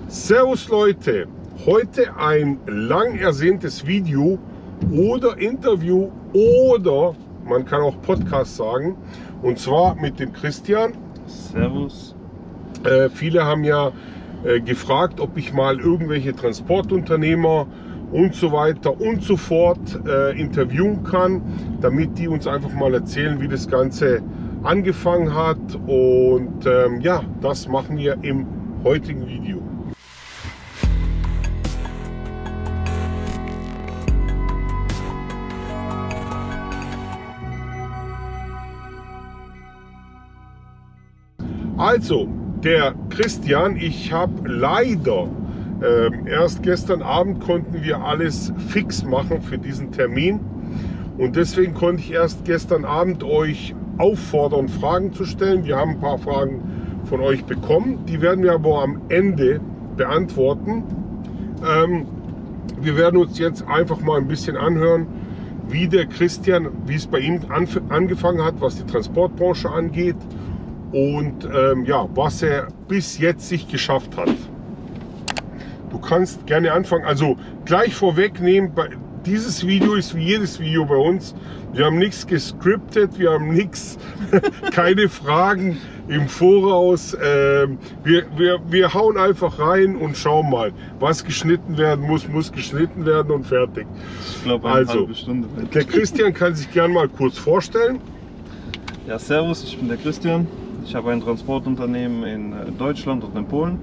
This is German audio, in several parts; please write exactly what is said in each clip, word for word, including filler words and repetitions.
Servus Leute, heute ein lang ersehntes Video oder Interview oder man kann auch Podcast sagen, und zwar mit dem Christian. Servus. Äh, viele haben ja äh, gefragt, ob ich mal irgendwelche Transportunternehmer und so weiter und so fort äh, interviewen kann, damit die uns einfach mal erzählen, wie das Ganze angefangen hat. Und ähm, ja, das machen wir im heutigen Video. Also, der Christian, ich habe leider äh, erst gestern Abend konnten wir alles fix machen für diesen Termin und deswegen konnte ich erst gestern Abend euch auffordern, Fragen zu stellen. Wir haben ein paar Fragen von euch bekommen, die werden wir aber am Ende beantworten. Ähm, wir werden uns jetzt einfach mal ein bisschen anhören, wie der Christian, wie es bei ihm angefangen hat, was die Transportbranche angeht. Und ähm, ja, was er bis jetzt sich geschafft hat. Du kannst gerne anfangen. Also gleich vorwegnehmen, dieses Video ist wie jedes Video bei uns. Wir haben nichts gescriptet, wir haben nichts, keine Fragen im Voraus. Ähm, wir, wir, wir hauen einfach rein und schauen mal, was geschnitten werden muss, muss geschnitten werden und fertig. Ich glaube, eine also, halbe Stunde. Der Christian kann sich gerne mal kurz vorstellen. Ja, servus, ich bin der Christian. Ich habe ein Transportunternehmen in Deutschland und in Polen.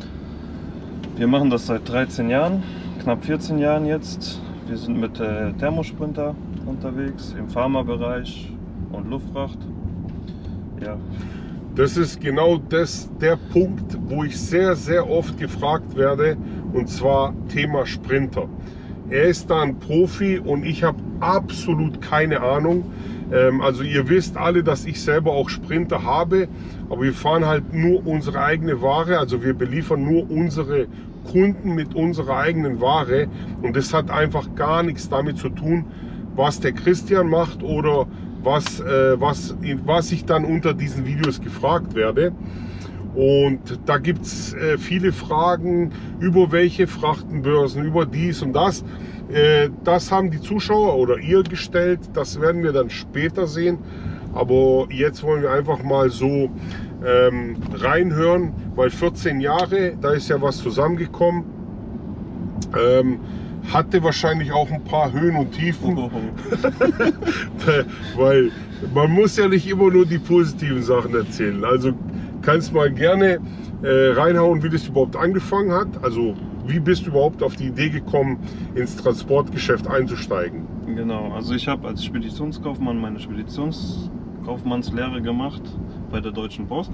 Wir machen das seit dreizehn Jahren, knapp vierzehn Jahren jetzt. Wir sind mit äh, Thermosprinter unterwegs im Pharmabereich und Luftfracht. Ja. Das ist genau das, der Punkt, wo ich sehr, sehr oft gefragt werde, und zwar Thema Sprinter. Er ist da ein Profi und ich habe absolut keine Ahnung. Also ihr wisst alle, dass ich selber auch Sprinter habe, aber wir fahren halt nur unsere eigene Ware, also wir beliefern nur unsere Kunden mit unserer eigenen Ware und das hat einfach gar nichts damit zu tun, was der Christian macht oder was, äh, was, was ich dann unter diesen Videos gefragt werde. Und da gibt es äh, viele Fragen über welche Frachtenbörsen, über dies und das. Äh, das haben die Zuschauer oder ihr gestellt, das werden wir dann später sehen. Aber jetzt wollen wir einfach mal so ähm, reinhören, weil vierzehn Jahre, da ist ja was zusammengekommen. Ähm, hatte wahrscheinlich auch ein paar Höhen und Tiefen, Oh. weil man muss ja nicht immer nur die positiven Sachen erzählen. Also kannst mal gerne äh, reinhauen, wie das überhaupt angefangen hat. Also wie bist du überhaupt auf die Idee gekommen, ins Transportgeschäft einzusteigen? Genau, also ich habe als Speditionskaufmann meine Speditionskaufmannslehre gemacht bei der Deutschen Post.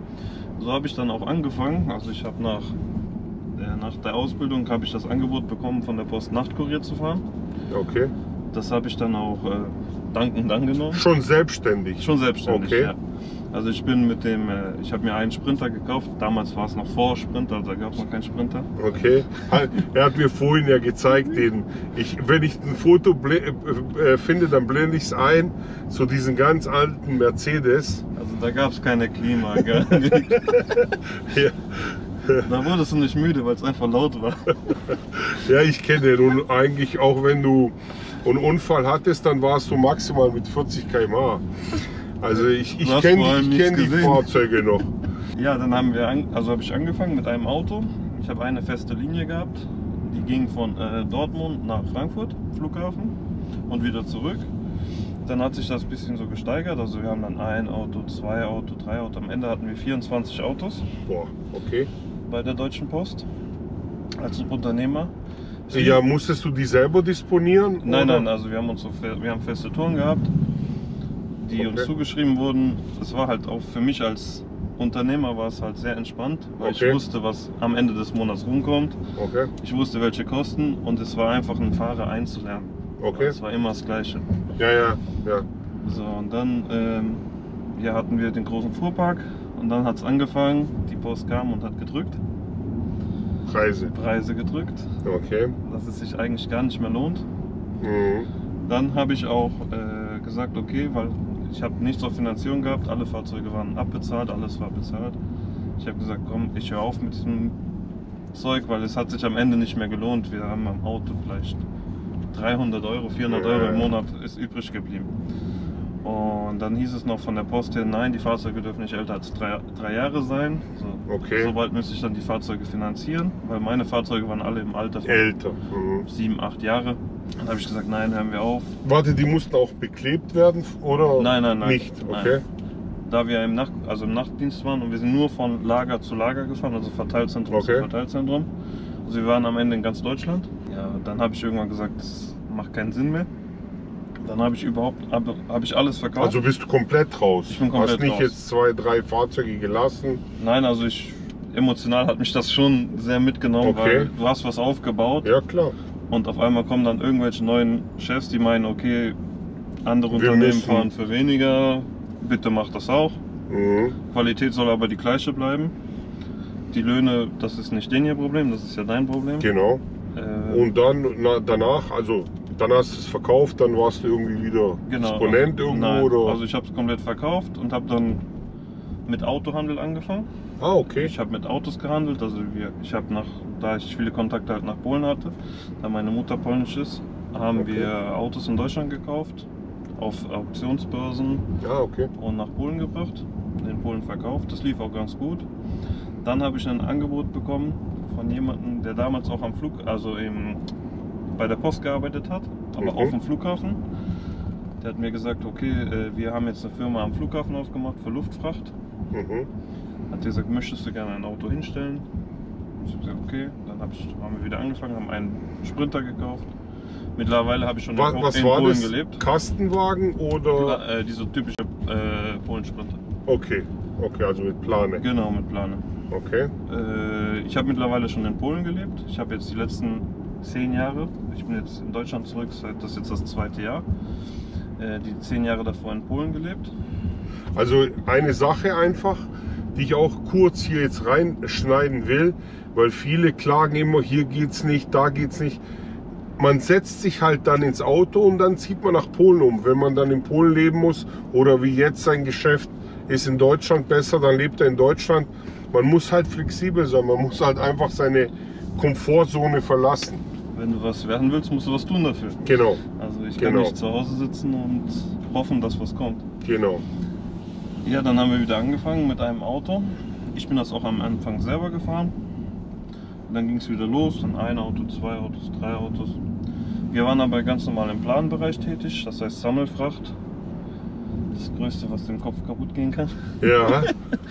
So habe ich dann auch angefangen. Also ich habe nach, äh, nach der Ausbildung habe ich das Angebot bekommen, von der Post Nachtkurier zu fahren. Okay. Das habe ich dann auch äh, dankend angenommen. Schon selbstständig? Schon selbstständig, okay. Ja. Also ich bin mit dem, äh, ich habe mir einen Sprinter gekauft. Damals war es noch vor Sprinter, da gab es noch keinen Sprinter. Okay. Er hat mir vorhin ja gezeigt, den ich, wenn ich ein Foto äh, finde, dann blende ich es ein, so diesen ganz alten Mercedes. Also da gab es keine Klima, gar nicht. Ja. Da wurdest du nicht müde, weil es einfach laut war. Ja, ich kenne den. Und eigentlich auch wenn du einen Unfall hattest, dann warst du maximal mit vierzig Kilometer pro Stunde. Also ich, ich kenne die, kenn die Fahrzeuge noch. Ja, dann haben wir, an, also habe ich angefangen mit einem Auto. Ich habe eine feste Linie gehabt, die ging von äh, Dortmund nach Frankfurt, Flughafen, und wieder zurück. Dann hat sich das ein bisschen so gesteigert, also wir haben dann ein Auto, zwei Auto, drei Auto. Am Ende hatten wir vierundzwanzig Autos. Boah, okay. Bei der Deutschen Post als Unternehmer. Ja, musstest du die selber disponieren? Nein, oder? nein, also wir haben uns so, wir haben feste Touren gehabt, die Okay. uns zugeschrieben wurden. Das war halt auch für mich als Unternehmer war es halt sehr entspannt, weil Okay. ich wusste, was am Ende des Monats rumkommt. Okay. Ich wusste, welche Kosten, und es war einfach, einen Fahrer einzulernen. Okay. Es war immer das Gleiche. Ja, ja, ja. So, und dann ähm, ja, hatten wir den großen Fuhrpark und dann hat es angefangen, die Post kam und hat gedrückt. Preise. Preise gedrückt, Okay. dass es sich eigentlich gar nicht mehr lohnt. Mhm. Dann habe ich auch äh, gesagt, okay, weil ich habe nichts auf Finanzierung gehabt, alle Fahrzeuge waren abbezahlt, alles war bezahlt. Ich habe gesagt, komm, ich höre auf mit diesem Zeug, weil es hat sich am Ende nicht mehr gelohnt. Wir haben am Auto vielleicht dreihundert Euro, vierhundert Euro im Monat ist übrig geblieben. Und dann hieß es noch von der Post her, nein, die Fahrzeuge dürfen nicht älter als drei, drei Jahre sein. So, okay. Sobald müsste ich dann die Fahrzeuge finanzieren, weil meine Fahrzeuge waren alle im Alter von älter. Mhm. sieben, acht Jahre. Dann habe ich gesagt, nein, hören wir auf. Warte, die mussten auch beklebt werden oder nein, nein, nein, nicht? Okay. Nein. Da wir im Nacht, also im Nachtdienst waren und wir sind nur von Lager zu Lager gefahren, also Verteilzentrum okay. zu Verteilzentrum. Also wir waren am Ende in ganz Deutschland. Ja, dann habe ich irgendwann gesagt, das macht keinen Sinn mehr. Dann habe ich überhaupt habe hab ich alles verkauft. Also bist du komplett raus? Ich bin komplett Hast nicht raus. jetzt zwei, drei Fahrzeuge gelassen? Nein, also ich emotional hat mich das schon sehr mitgenommen, okay. weil du hast was aufgebaut. Ja, klar. Und auf einmal kommen dann irgendwelche neuen Chefs, die meinen, okay, andere Wir Unternehmen müssen. fahren für weniger, bitte mach das auch. Mhm. Qualität soll aber die gleiche bleiben. Die Löhne, das ist nicht denen ihr Problem, das ist ja dein Problem. Genau. Äh, Und dann na, danach, also dann hast du es verkauft, dann warst du irgendwie wieder genau, Disponent also, irgendwo? nein, oder? also ich habe es komplett verkauft und habe dann mit Autohandel angefangen. Ah, okay. Ich habe mit Autos gehandelt, also wir, ich habe nach, da ich viele Kontakte halt nach Polen hatte, da meine Mutter polnisch ist, haben Okay. wir Autos in Deutschland gekauft, auf Auktionsbörsen Ah, okay. und nach Polen gebracht, in Polen verkauft. Das lief auch ganz gut. Dann habe ich ein Angebot bekommen von jemandem, der damals auch am Flug, also im, bei der Post gearbeitet hat, aber Mhm. auf dem Flughafen. Der hat mir gesagt, okay, äh, wir haben jetzt eine Firma am Flughafen aufgemacht für Luftfracht. Mhm. Hat gesagt, möchtest du gerne ein Auto hinstellen? Ich habe gesagt, okay. Dann hab ich, haben wir wieder angefangen, haben einen Sprinter gekauft. Mittlerweile habe ich schon Was, in, was in war Polen das? gelebt. Kastenwagen oder? Äh, diese typische äh, Polen-Sprinter. Okay, okay, also mit Plane. Genau, mit Plane. Okay. Äh, ich habe mittlerweile schon in Polen gelebt. Ich habe jetzt die letzten zehn Jahre, ich bin jetzt in Deutschland zurück, seit das ist jetzt das zweite Jahr, äh, die zehn Jahre davor in Polen gelebt. Also eine Sache einfach, die ich auch kurz hier jetzt reinschneiden will, weil viele klagen immer, hier geht's nicht, da geht's nicht. Man setzt sich halt dann ins Auto und dann zieht man nach Polen um. Wenn man dann in Polen leben muss oder wie jetzt sein Geschäft ist in Deutschland besser, dann lebt er in Deutschland. Man muss halt flexibel sein, man muss halt einfach seine Komfortzone verlassen. Wenn du was werden willst, musst du was tun dafür. Genau, Also ich kann Genau. nicht zu Hause sitzen und hoffen, dass was kommt. genau. Ja, dann haben wir wieder angefangen mit einem Auto. Ich bin das auch am Anfang selber gefahren. Und dann ging es wieder los, dann ein Auto, zwei Autos, drei Autos. Wir waren aber ganz normal im Planbereich tätig, das heißt Sammelfracht. Das Größte, was dem Kopf kaputt gehen kann. Ja.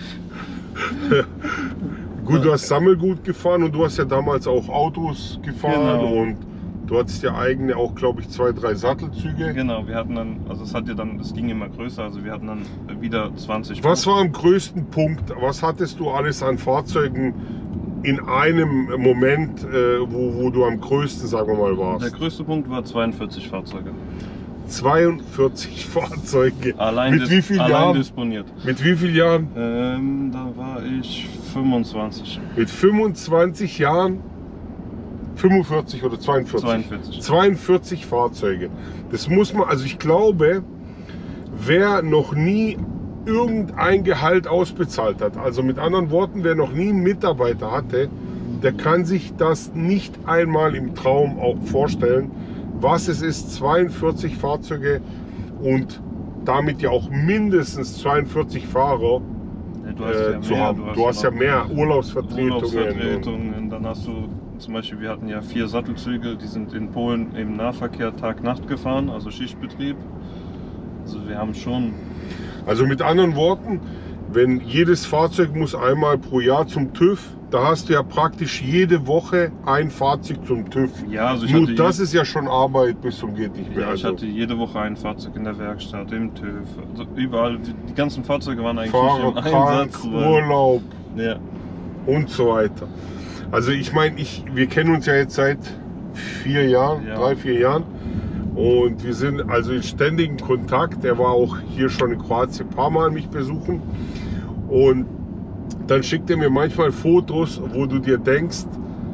Gut, du hast Sammelgut gefahren und du hast ja damals auch Autos gefahren Genau. und du hattest ja eigene auch, glaube ich, zwei, drei Sattelzüge. Genau, wir hatten dann, also es hat ja dann, es ging immer größer, also wir hatten dann wieder zwanzig. Was war am größten Punkt? Was hattest du alles an Fahrzeugen in einem Moment, äh, wo, wo du am größten, sagen wir mal, Der warst? größte Punkt war zweiundvierzig Fahrzeuge. zweiundvierzig Fahrzeuge. Allein, Mit dis wie vielen allein Jahren? disponiert. Mit wie vielen Jahren? Ähm, da war ich fünfundzwanzig. Mit fünfundzwanzig Jahren? fünfundvierzig oder zweiundvierzig? zweiundvierzig. zweiundvierzig Fahrzeuge. Das muss man, also ich glaube, wer noch nie irgendein Gehalt ausbezahlt hat, also mit anderen Worten, wer noch nie einen Mitarbeiter hatte, der kann sich das nicht einmal im Traum auch vorstellen, was es ist, zweiundvierzig Fahrzeuge und damit ja auch mindestens zweiundvierzig Fahrer Ja, du hast äh, ja zu mehr, haben. Du hast ja noch mehr Urlaubsvertretungen. Urlaubsvertretungen. Dann hast du zum Beispiel, wir hatten ja vier Sattelzüge, die sind in Polen im Nahverkehr Tag-Nacht gefahren, also Schichtbetrieb. Also wir haben schon. Also mit anderen Worten, wenn jedes Fahrzeug muss einmal pro Jahr zum TÜV, da hast du ja praktisch jede Woche ein Fahrzeug zum TÜV. Ja, also ich Nur hatte das je- ist ja schon Arbeit bis zum geht nicht mehr. Ja, ich Also hatte jede Woche ein Fahrzeug in der Werkstatt, im TÜV, also überall. Die die ganzen Fahrzeuge waren eigentlich Fahrer, nicht im krank, Einsatz. weil- Urlaub Ja, und so weiter. Also ich meine, ich, wir kennen uns ja jetzt seit vier Jahren, Ja. drei, vier Jahren. Und wir sind also in ständigem Kontakt. Er war auch hier schon in Kroatien ein paar Mal mich besuchen. Und dann schickt er mir manchmal Fotos, wo du dir denkst,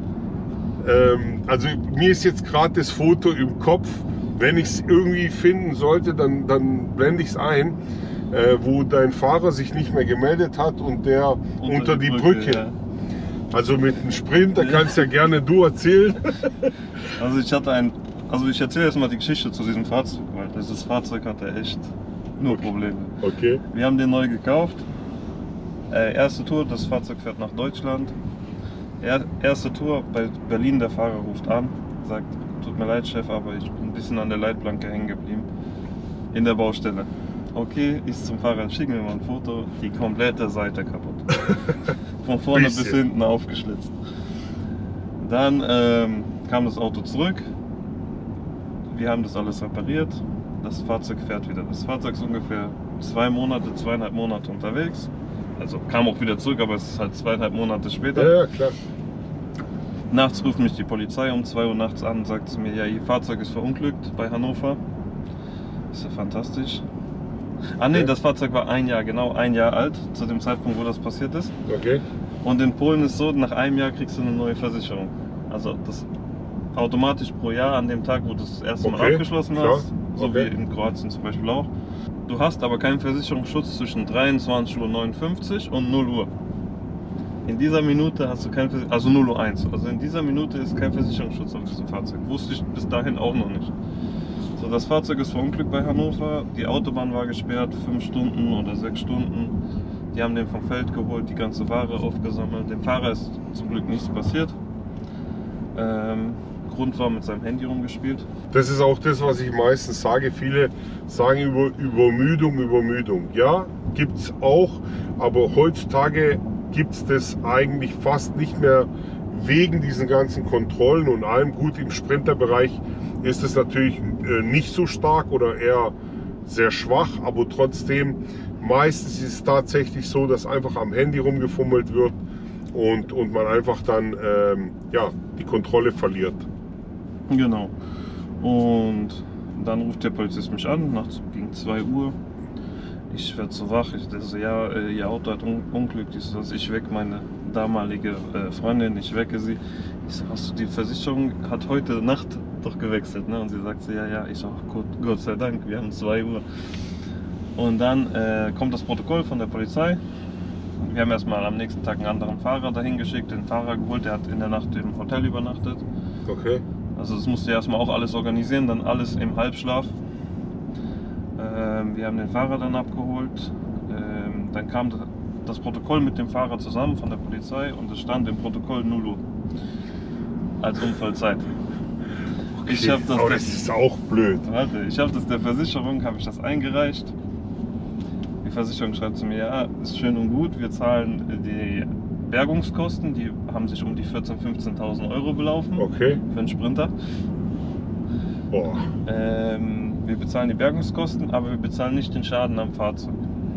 ähm, also mir ist jetzt gerade das Foto im Kopf, wenn ich es irgendwie finden sollte, dann, dann blende ich es ein, äh, wo dein Fahrer sich nicht mehr gemeldet hat und der unter, die Brücke. ja. Also mit einem Sprinter kannst ja gerne du erzählen. Also ich hatte ein, also ich erzähle jetzt mal die Geschichte zu diesem Fahrzeug, weil dieses Fahrzeug hatte echt nur Okay. Probleme. Okay. Wir haben den neu gekauft. Äh, erste Tour, das Fahrzeug fährt nach Deutschland. Er, erste Tour bei Berlin, der Fahrer ruft an, sagt, tut mir leid Chef, aber ich bin ein bisschen an der Leitplanke hängen geblieben. In der Baustelle. Okay, ich zum Fahrer, schick mir mal ein Foto, die komplette Seite kaputt. Von vorne bis hinten aufgeschlitzt. Dann ähm, kam das Auto zurück. Wir haben das alles repariert. Das Fahrzeug fährt wieder. Das Fahrzeug ist ungefähr zwei Monate, zweieinhalb Monate unterwegs. Also kam auch wieder zurück, aber es ist halt zweieinhalb Monate später. Ja, ja, klar. Nachts ruft mich die Polizei um zwei Uhr nachts an und sagt zu mir, ja, Ihr Fahrzeug ist verunglückt bei Hannover. Ist ja fantastisch. Ah ne, Okay. das Fahrzeug war ein Jahr, genau ein Jahr alt, zu dem Zeitpunkt, wo das passiert ist. Okay. Und in Polen ist so, nach einem Jahr kriegst du eine neue Versicherung. Also das automatisch pro Jahr an dem Tag, wo du das erste Mal Okay, abgeschlossen klar. hast. So Okay. wie in Kroatien zum Beispiel auch. Du hast aber keinen Versicherungsschutz zwischen dreiundzwanzig Uhr neunundfünfzig und null Uhr. In dieser Minute hast du kein Vers- also null Uhr eins. Also in dieser Minute ist kein Versicherungsschutz auf diesem Fahrzeug. Wusste ich bis dahin auch noch nicht. So, das Fahrzeug ist verunglückt bei Hannover. Die Autobahn war gesperrt, fünf Stunden oder sechs Stunden. Die haben den vom Feld geholt, die ganze Ware aufgesammelt. Dem Fahrer ist zum Glück nichts passiert. Ähm, Grund war mit seinem Handy rumgespielt. Das ist auch das, was ich meistens sage. Viele sagen über Übermüdung, Übermüdung. Ja, gibt es auch, aber heutzutage gibt es das eigentlich fast nicht mehr wegen diesen ganzen Kontrollen und allem. Gut, im Sprinterbereich ist es natürlich äh, nicht so stark oder eher sehr schwach, aber trotzdem, meistens ist es tatsächlich so, dass einfach am Handy rumgefummelt wird und, und man einfach dann ähm, ja, die Kontrolle verliert. Genau. Und dann ruft der Polizist mich an, nachts gegen zwei Uhr. Ich werde so wach. Ich dachte so, ja, äh, Ihr Auto hat un Unglück. Ich, so, ich weck meine damalige äh, Freundin, ich wecke sie. Ich so, hast du die Versicherung hat heute Nacht doch gewechselt, ne? Und sie sagt so, ja, ja. Ich so, Gott, Gott sei Dank, wir haben zwei Uhr. Und dann äh, kommt das Protokoll von der Polizei. Wir haben erstmal am nächsten Tag einen anderen Fahrer dahin geschickt, den Fahrer geholt, der hat in der Nacht im Hotel übernachtet. Okay. Also das musste erstmal auch alles organisieren, dann alles im Halbschlaf. Ähm, wir haben den Fahrer dann abgeholt. Ähm, dann kam das Protokoll mit dem Fahrer zusammen von der Polizei und es stand im Protokoll null Uhr als Unfallzeit. Ich habe das, aber der, das ist auch blöd. warte, ich habe das der Versicherung, habe ich das eingereicht. Die Versicherung schreibt zu mir, ja, ist schön und gut, wir zahlen die Bergungskosten, die haben sich um die vierzehntausend, fünfzehntausend Euro belaufen Okay. für einen Sprinter. Boah. Ähm, wir bezahlen die Bergungskosten, aber wir bezahlen nicht den Schaden am Fahrzeug.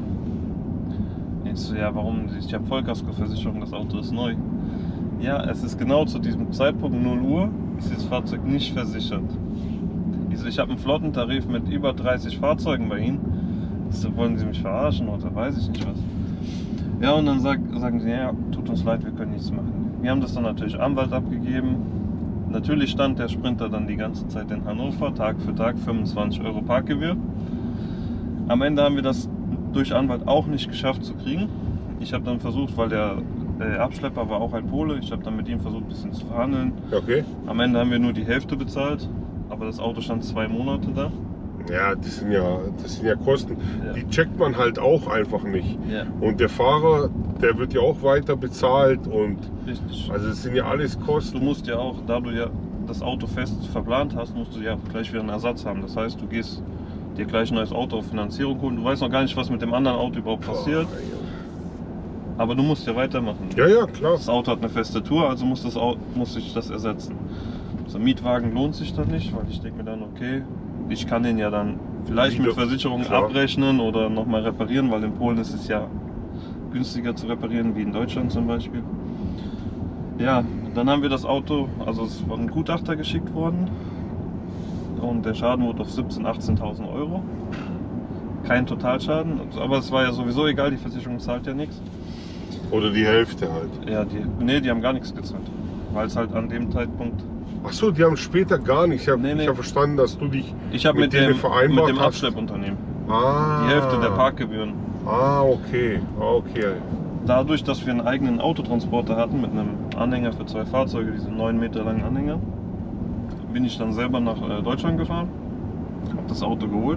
Ich so, ja, warum? Ich habe Vollkaskoversicherung, das Auto ist neu. Ja, es ist genau zu diesem Zeitpunkt null Uhr, ist das Fahrzeug nicht versichert. Ich so, ich habe einen Flottentarif mit über dreißig Fahrzeugen bei Ihnen. Ich so, wollen Sie mich verarschen oder weiß ich nicht was? Ja, und dann sag, sagen sie, ja, tut uns leid, wir können nichts machen. Wir haben das dann natürlich Anwalt abgegeben. Natürlich stand der Sprinter dann die ganze Zeit in Hannover, Tag für Tag, fünfundzwanzig Euro Parkgebühr. Am Ende haben wir das durch Anwalt auch nicht geschafft zu kriegen. Ich habe dann versucht, weil der äh, Abschlepper war auch ein Pole, ich habe dann mit ihm versucht, ein bisschen zu verhandeln. Okay. Am Ende haben wir nur die Hälfte bezahlt, aber das Auto stand zwei Monate da. Ja, das sind ja, das sind ja Kosten. Ja. Die checkt man halt auch einfach nicht. Ja, Und der Fahrer, der wird ja auch weiter bezahlt und richtig. also es sind ja alles Du Kosten. musst ja auch, da du ja das Auto fest verplant hast, musst du ja gleich wieder einen Ersatz haben. Das heißt, du gehst dir gleich ein neues Auto auf Finanzierung holen. Du weißt noch gar nicht, was mit dem anderen Auto überhaupt passiert, aber du musst ja weitermachen. Ja, ja, klar. Das Auto hat eine feste Tour, also muss, das Auto, muss ich das ersetzen. So ein Mietwagen lohnt sich dann nicht, weil ich denke mir dann, okay, ich kann den ja dann vielleicht mit Wieder- Versicherung klar. abrechnen oder nochmal reparieren, weil in Polen ist es ja günstiger zu reparieren wie in Deutschland zum Beispiel. Ja, dann haben wir das Auto, also es war ein Gutachter geschickt worden und der Schaden wurde auf siebzehntausend, achtzehntausend Euro. Kein Totalschaden, aber es war ja sowieso egal, die Versicherung zahlt ja nichts. Oder die Hälfte halt. Ja, die, nee, die haben gar nichts gezahlt, weil es halt an dem Zeitpunkt... Ach so, die haben später gar nicht. Ich habe Nee, nee. ich hab verstanden, dass du dich Ich habe mit, mit denen dem, vereinbart mit dem hast. Abschleppunternehmen Ah, die Hälfte der Parkgebühren. Ah, okay. Ah, okay. dadurch, dass wir einen eigenen Autotransporter hatten mit einem Anhänger für zwei Fahrzeuge, diesen neun Meter langen Anhänger, bin ich dann selber nach Deutschland gefahren, habe das Auto geholt.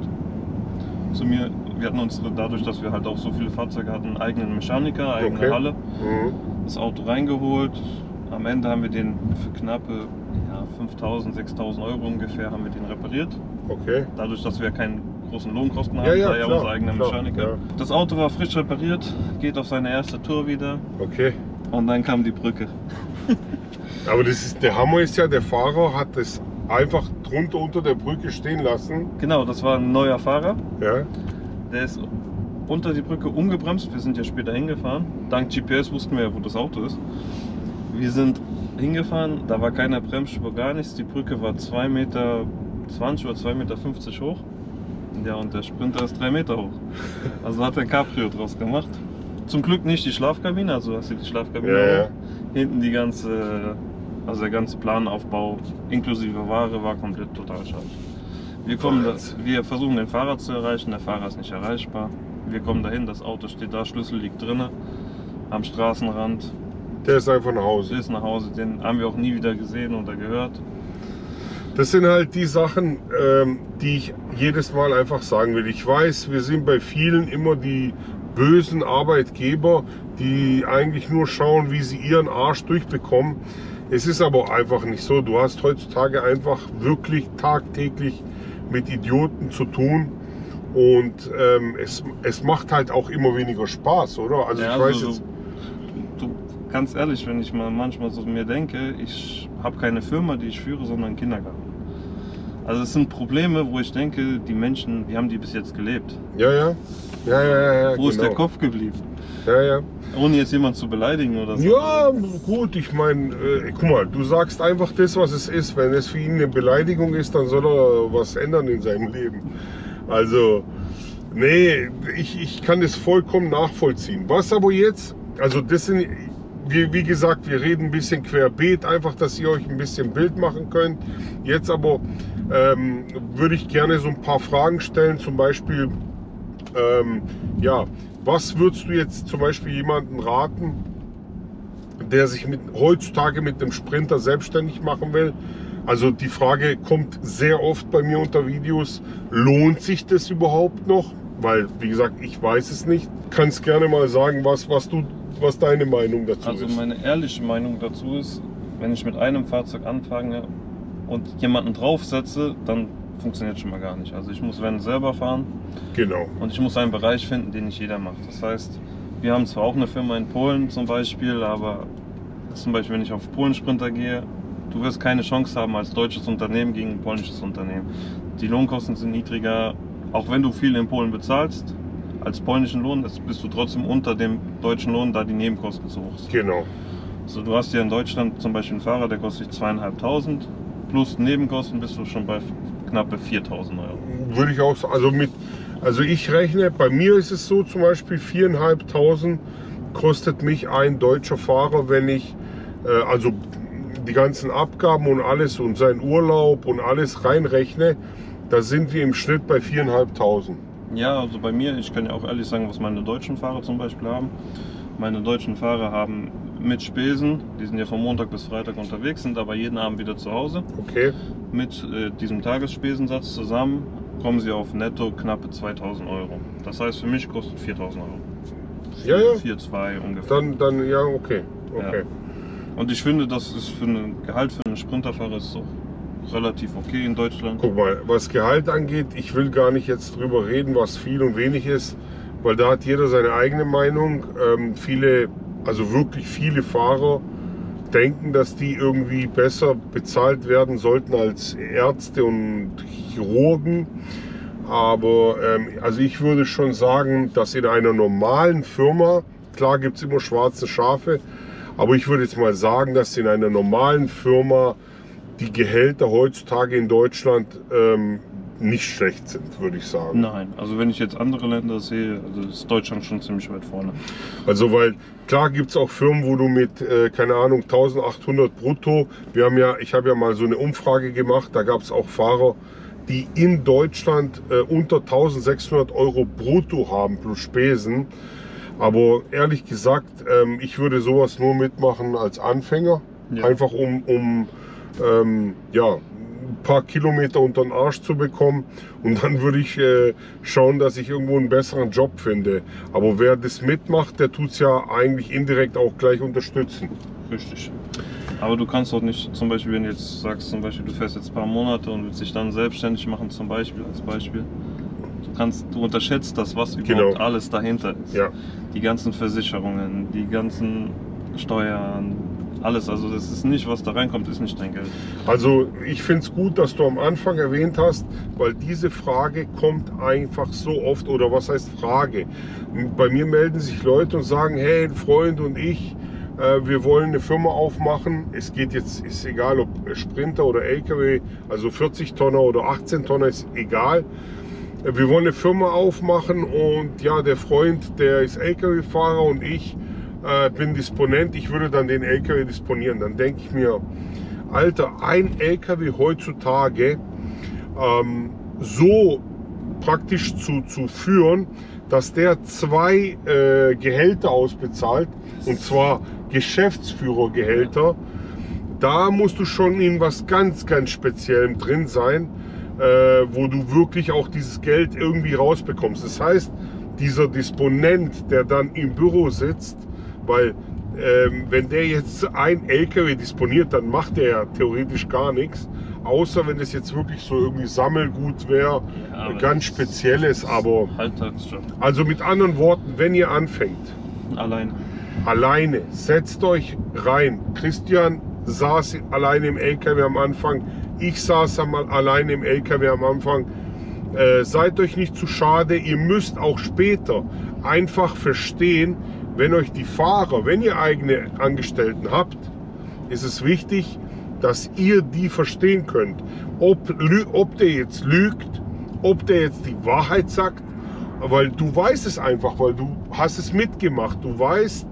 Zu mir, wir hatten uns dadurch, dass wir halt auch so viele Fahrzeuge hatten, einen eigenen Mechaniker, eigene okay. Halle, Mhm. das Auto reingeholt. Am Ende haben wir den für knappe ja, fünftausend, sechstausend Euro ungefähr haben wir den repariert. Okay. Dadurch, dass wir keinen großen Lohnkosten haben, Ja, ja, war ja klar, unser eigener klar, Mechaniker. ja. Das Auto war frisch repariert, geht auf seine erste Tour wieder Okay. und dann kam die Brücke. Aber das ist, der Hammer ist ja, der Fahrer hat das einfach drunter unter der Brücke stehen lassen. Genau, das war ein neuer Fahrer. Ja. Der ist unter die Brücke umgebremst. Wir sind ja später hingefahren. Dank G P S wussten wir ja, wo das Auto ist. Wir sind hingefahren, da war keine Bremsspur, gar nichts. Die Brücke war zwei Meter zwanzig oder zwei Meter fünfzig hoch. Ja, und der Sprinter ist drei Meter hoch. Also hat er ein Cabrio draus gemacht. Zum Glück nicht die Schlafkabine, also hast du die Schlafkabine Ja, ja. auch. Hinten die ganze, also der ganze Planaufbau inklusive Ware war komplett total schade. Wir, kommen da, wir versuchen den Fahrer zu erreichen, der Fahrer ist nicht erreichbar. Wir kommen dahin, das Auto steht da, Schlüssel liegt drinne am Straßenrand. Der ist einfach nach Hause. Der ist nach Hause, den haben wir auch nie wieder gesehen oder gehört. Das sind halt die Sachen, ähm, die ich jedes Mal einfach sagen will. Ich weiß, wir sind bei vielen immer die bösen Arbeitgeber, die eigentlich nur schauen, wie sie ihren Arsch durchbekommen. Es ist aber einfach nicht so. Du hast heutzutage einfach wirklich tagtäglich mit Idioten zu tun. Und ähm, es, es macht halt auch immer weniger Spaß, oder? Also Ja, ich weiß also jetzt. Du, du, ganz ehrlich, wenn ich mal manchmal so mir denke, ich habe keine Firma, die ich führe, sondern einen Kindergarten. Also es sind Probleme, wo ich denke, die Menschen, wie haben die bis jetzt gelebt? Ja, ja. Ja, ja, ja, ja. Wo ist genau. der Kopf geblieben? Ja, ja. Ohne jetzt jemanden zu beleidigen oder so. Ja, gut, ich meine, äh, guck mal, du sagst einfach das, was es ist. Wenn es für ihn eine Beleidigung ist, dann soll er was ändern in seinem Leben. Also, nee, ich, ich kann das vollkommen nachvollziehen. Was aber jetzt, also das sind, wie, wie gesagt, wir reden ein bisschen querbeet, einfach, dass ihr euch ein bisschen Bild machen könnt. Jetzt aber ähm, würde ich gerne so ein paar Fragen stellen, zum Beispiel, ähm, ja, was würdest du jetzt zum Beispiel jemanden raten, der sich mit, heutzutage mit dem Sprinter selbstständig machen will? Also die Frage kommt sehr oft bei mir unter Videos, lohnt sich das überhaupt noch? Weil, wie gesagt, ich weiß es nicht. Kannst gerne mal sagen, was, was, du, was deine Meinung dazu Also ist. meine ehrliche Meinung dazu ist, wenn ich mit einem Fahrzeug anfange und jemanden draufsetze, dann funktioniert schon mal gar nicht. Also ich muss wenn selber fahren. Genau. Und ich muss einen Bereich finden, den nicht jeder macht. Das heißt, wir haben zwar auch eine Firma in Polen zum Beispiel, aber zum Beispiel, wenn ich auf Polen-Sprinter gehe, du wirst keine Chance haben als deutsches Unternehmen gegen ein polnisches Unternehmen. Die Lohnkosten sind niedriger, auch wenn du viel in Polen bezahlst. Als polnischen Lohn bist du trotzdem unter dem deutschen Lohn, da die Nebenkosten zu hoch sind. Genau. So, du hast ja in Deutschland zum Beispiel einen Fahrer, der kostet zweieinhalbtausend. Plus Nebenkosten bist du schon bei knappe viertausend Euro. Würde ich auch sagen, also mit, also ich rechne, bei mir ist es so zum Beispiel viertausendfünfhundert kostet mich ein deutscher Fahrer, wenn ich, äh, also die ganzen Abgaben und alles und seinen Urlaub und alles reinrechne, da sind wir im Schnitt bei viertausendfünfhundert. Ja, also bei mir, ich kann ja auch ehrlich sagen, was meine deutschen Fahrer zum Beispiel haben. Meine deutschen Fahrer haben mit Spesen, die sind ja von Montag bis Freitag unterwegs, sind aber jeden Abend wieder zu Hause. Okay. Mit äh, diesem Tagesspesensatz zusammen kommen sie auf netto knappe zweitausend Euro. Das heißt, für mich kostet viertausend Euro. Ja, ja. vier Komma zwei ungefähr. Dann, dann, ja, okay. Okay. Ja. Und ich finde, das ist für ein Gehalt für einen Sprinterfahrer ist auch relativ okay in Deutschland. Guck mal, was Gehalt angeht, ich will gar nicht jetzt drüber reden, was viel und wenig ist, weil da hat jeder seine eigene Meinung. Ähm, viele, also wirklich viele Fahrer denken, dass die irgendwie besser bezahlt werden sollten als Ärzte und Chirurgen. Aber ähm, also ich würde schon sagen, dass in einer normalen Firma, klar gibt es immer schwarze Schafe, aber ich würde jetzt mal sagen, dass in einer normalen Firma die Gehälter heutzutage in Deutschland ähm, nicht schlecht sind, würde ich sagen. Nein, also wenn ich jetzt andere Länder sehe, also ist Deutschland schon ziemlich weit vorne. Also weil klar gibt es auch Firmen, wo du mit, äh, keine Ahnung, eintausendachthundert brutto, wir haben ja, ich habe ja mal so eine Umfrage gemacht, da gab es auch Fahrer, die in Deutschland äh, unter eintausendsechshundert Euro brutto haben plus Spesen. Aber ehrlich gesagt, ähm, ich würde sowas nur mitmachen als Anfänger. Ja. Einfach um, um ähm, ja, ein paar Kilometer unter den Arsch zu bekommen. Und dann würde ich äh, schauen, dass ich irgendwo einen besseren Job finde. Aber wer das mitmacht, der tut es ja eigentlich indirekt auch gleich unterstützen. Richtig. Aber du kannst auch nicht, zum Beispiel, wenn du jetzt sagst, zum Beispiel, du fährst jetzt ein paar Monate und willst dich dann selbstständig machen, zum Beispiel, als Beispiel. Du kannst, du unterschätzt das, was überhaupt genau. alles dahinter ist. Ja. Die ganzen Versicherungen, die ganzen Steuern, alles. Also das ist nicht, was da reinkommt, ist nicht dein Geld. Also ich finde es gut, dass du am Anfang erwähnt hast, weil diese Frage kommt einfach so oft, oder was heißt Frage? Bei mir melden sich Leute und sagen, hey, ein Freund und ich, äh, wir wollen eine Firma aufmachen. Es geht jetzt, ist egal, ob Sprinter oder L K W, also vierzig Tonner oder achtzehn Tonner, ist egal. Wir wollen eine Firma aufmachen und ja, der Freund, der ist L K W-Fahrer und ich äh, bin Disponent, ich würde dann den L K W disponieren. Dann denke ich mir, Alter, ein L K W heutzutage ähm, so praktisch zu, zu führen, dass der zwei äh, Gehälter ausbezahlt, und zwar Geschäftsführergehälter, da musst du schon in was ganz, ganz Speziellem drin sein, äh, wo du wirklich auch dieses Geld irgendwie rausbekommst. Das heißt, dieser Disponent, der dann im Büro sitzt, weil ähm, wenn der jetzt ein L K W disponiert, dann macht der ja theoretisch gar nichts, außer wenn es jetzt wirklich so irgendwie Sammelgut wäre, ja, ganz Spezielles, aber Alltagsjob. Also mit anderen Worten, wenn ihr anfängt, alleine, alleine, setzt euch rein. Christian saß alleine im L K W am Anfang, ich saß einmal alleine im L K W am Anfang. Äh, seid euch nicht zu schade, ihr müsst auch später einfach verstehen, wenn euch die Fahrer, wenn ihr eigene Angestellten habt, ist es wichtig, dass ihr die verstehen könnt. Ob, ob der jetzt lügt, ob der jetzt die Wahrheit sagt, weil du weißt es einfach, weil du hast es mitgemacht. Du weißt,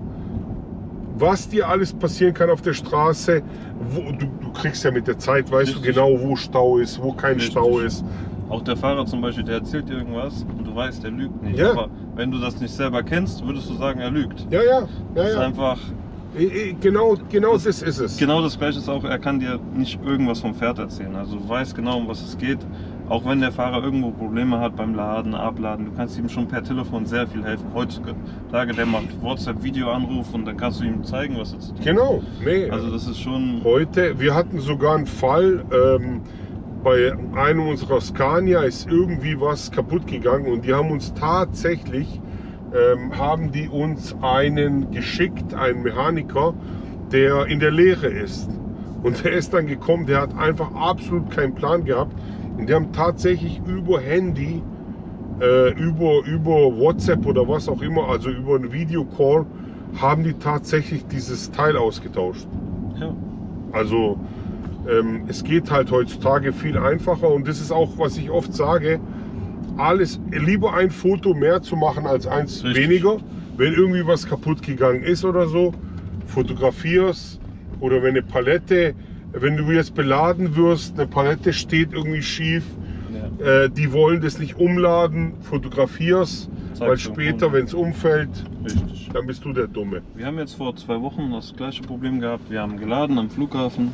was dir alles passieren kann auf der Straße. Wo, du, du kriegst ja mit der Zeit, weißt Richtig. du genau, wo Stau ist, wo kein Richtig. Stau ist. Auch der Fahrer zum Beispiel, der erzählt dir irgendwas und du weißt, der lügt nicht. Ja. Aber wenn du das nicht selber kennst, würdest du sagen, er lügt. Ja, ja. ja, das ist ja. einfach... Genau, genau das, das ist es. Genau das Gleiche ist auch, er kann dir nicht irgendwas vom Pferd erzählen. Also du weißt genau, um was es geht. Auch wenn der Fahrer irgendwo Probleme hat beim Laden, Abladen, du kannst ihm schon per Telefon sehr viel helfen. Heutzutage, der macht WhatsApp-Videoanruf und dann kannst du ihm zeigen, was er zu tun hat. Genau, nee. Also das ist schon... Heute, wir hatten sogar einen Fall, ähm, bei einem unserer Scania ist irgendwie was kaputt gegangen und die haben uns tatsächlich, ähm, haben die uns einen geschickt, einen Mechaniker, der in der Lehre ist. Und der ist dann gekommen, der hat einfach absolut keinen Plan gehabt. Und die haben tatsächlich über Handy, äh, über, über WhatsApp oder was auch immer, also über einen Videocall, haben die tatsächlich dieses Teil ausgetauscht. Ja. Also ähm, es geht halt heutzutage viel einfacher und das ist auch, was ich oft sage, alles, lieber ein Foto mehr zu machen als eins Richtig. weniger. Wenn irgendwie was kaputt gegangen ist oder so, fotografierst, oder wenn eine Palette, wenn du jetzt beladen wirst, eine Palette steht irgendwie schief, ja. äh, die wollen das nicht umladen, fotografierst, Zeig weil später, wenn es umfällt, Richtig. dann bist du der Dumme. Wir haben jetzt vor zwei Wochen das gleiche Problem gehabt. Wir haben geladen am Flughafen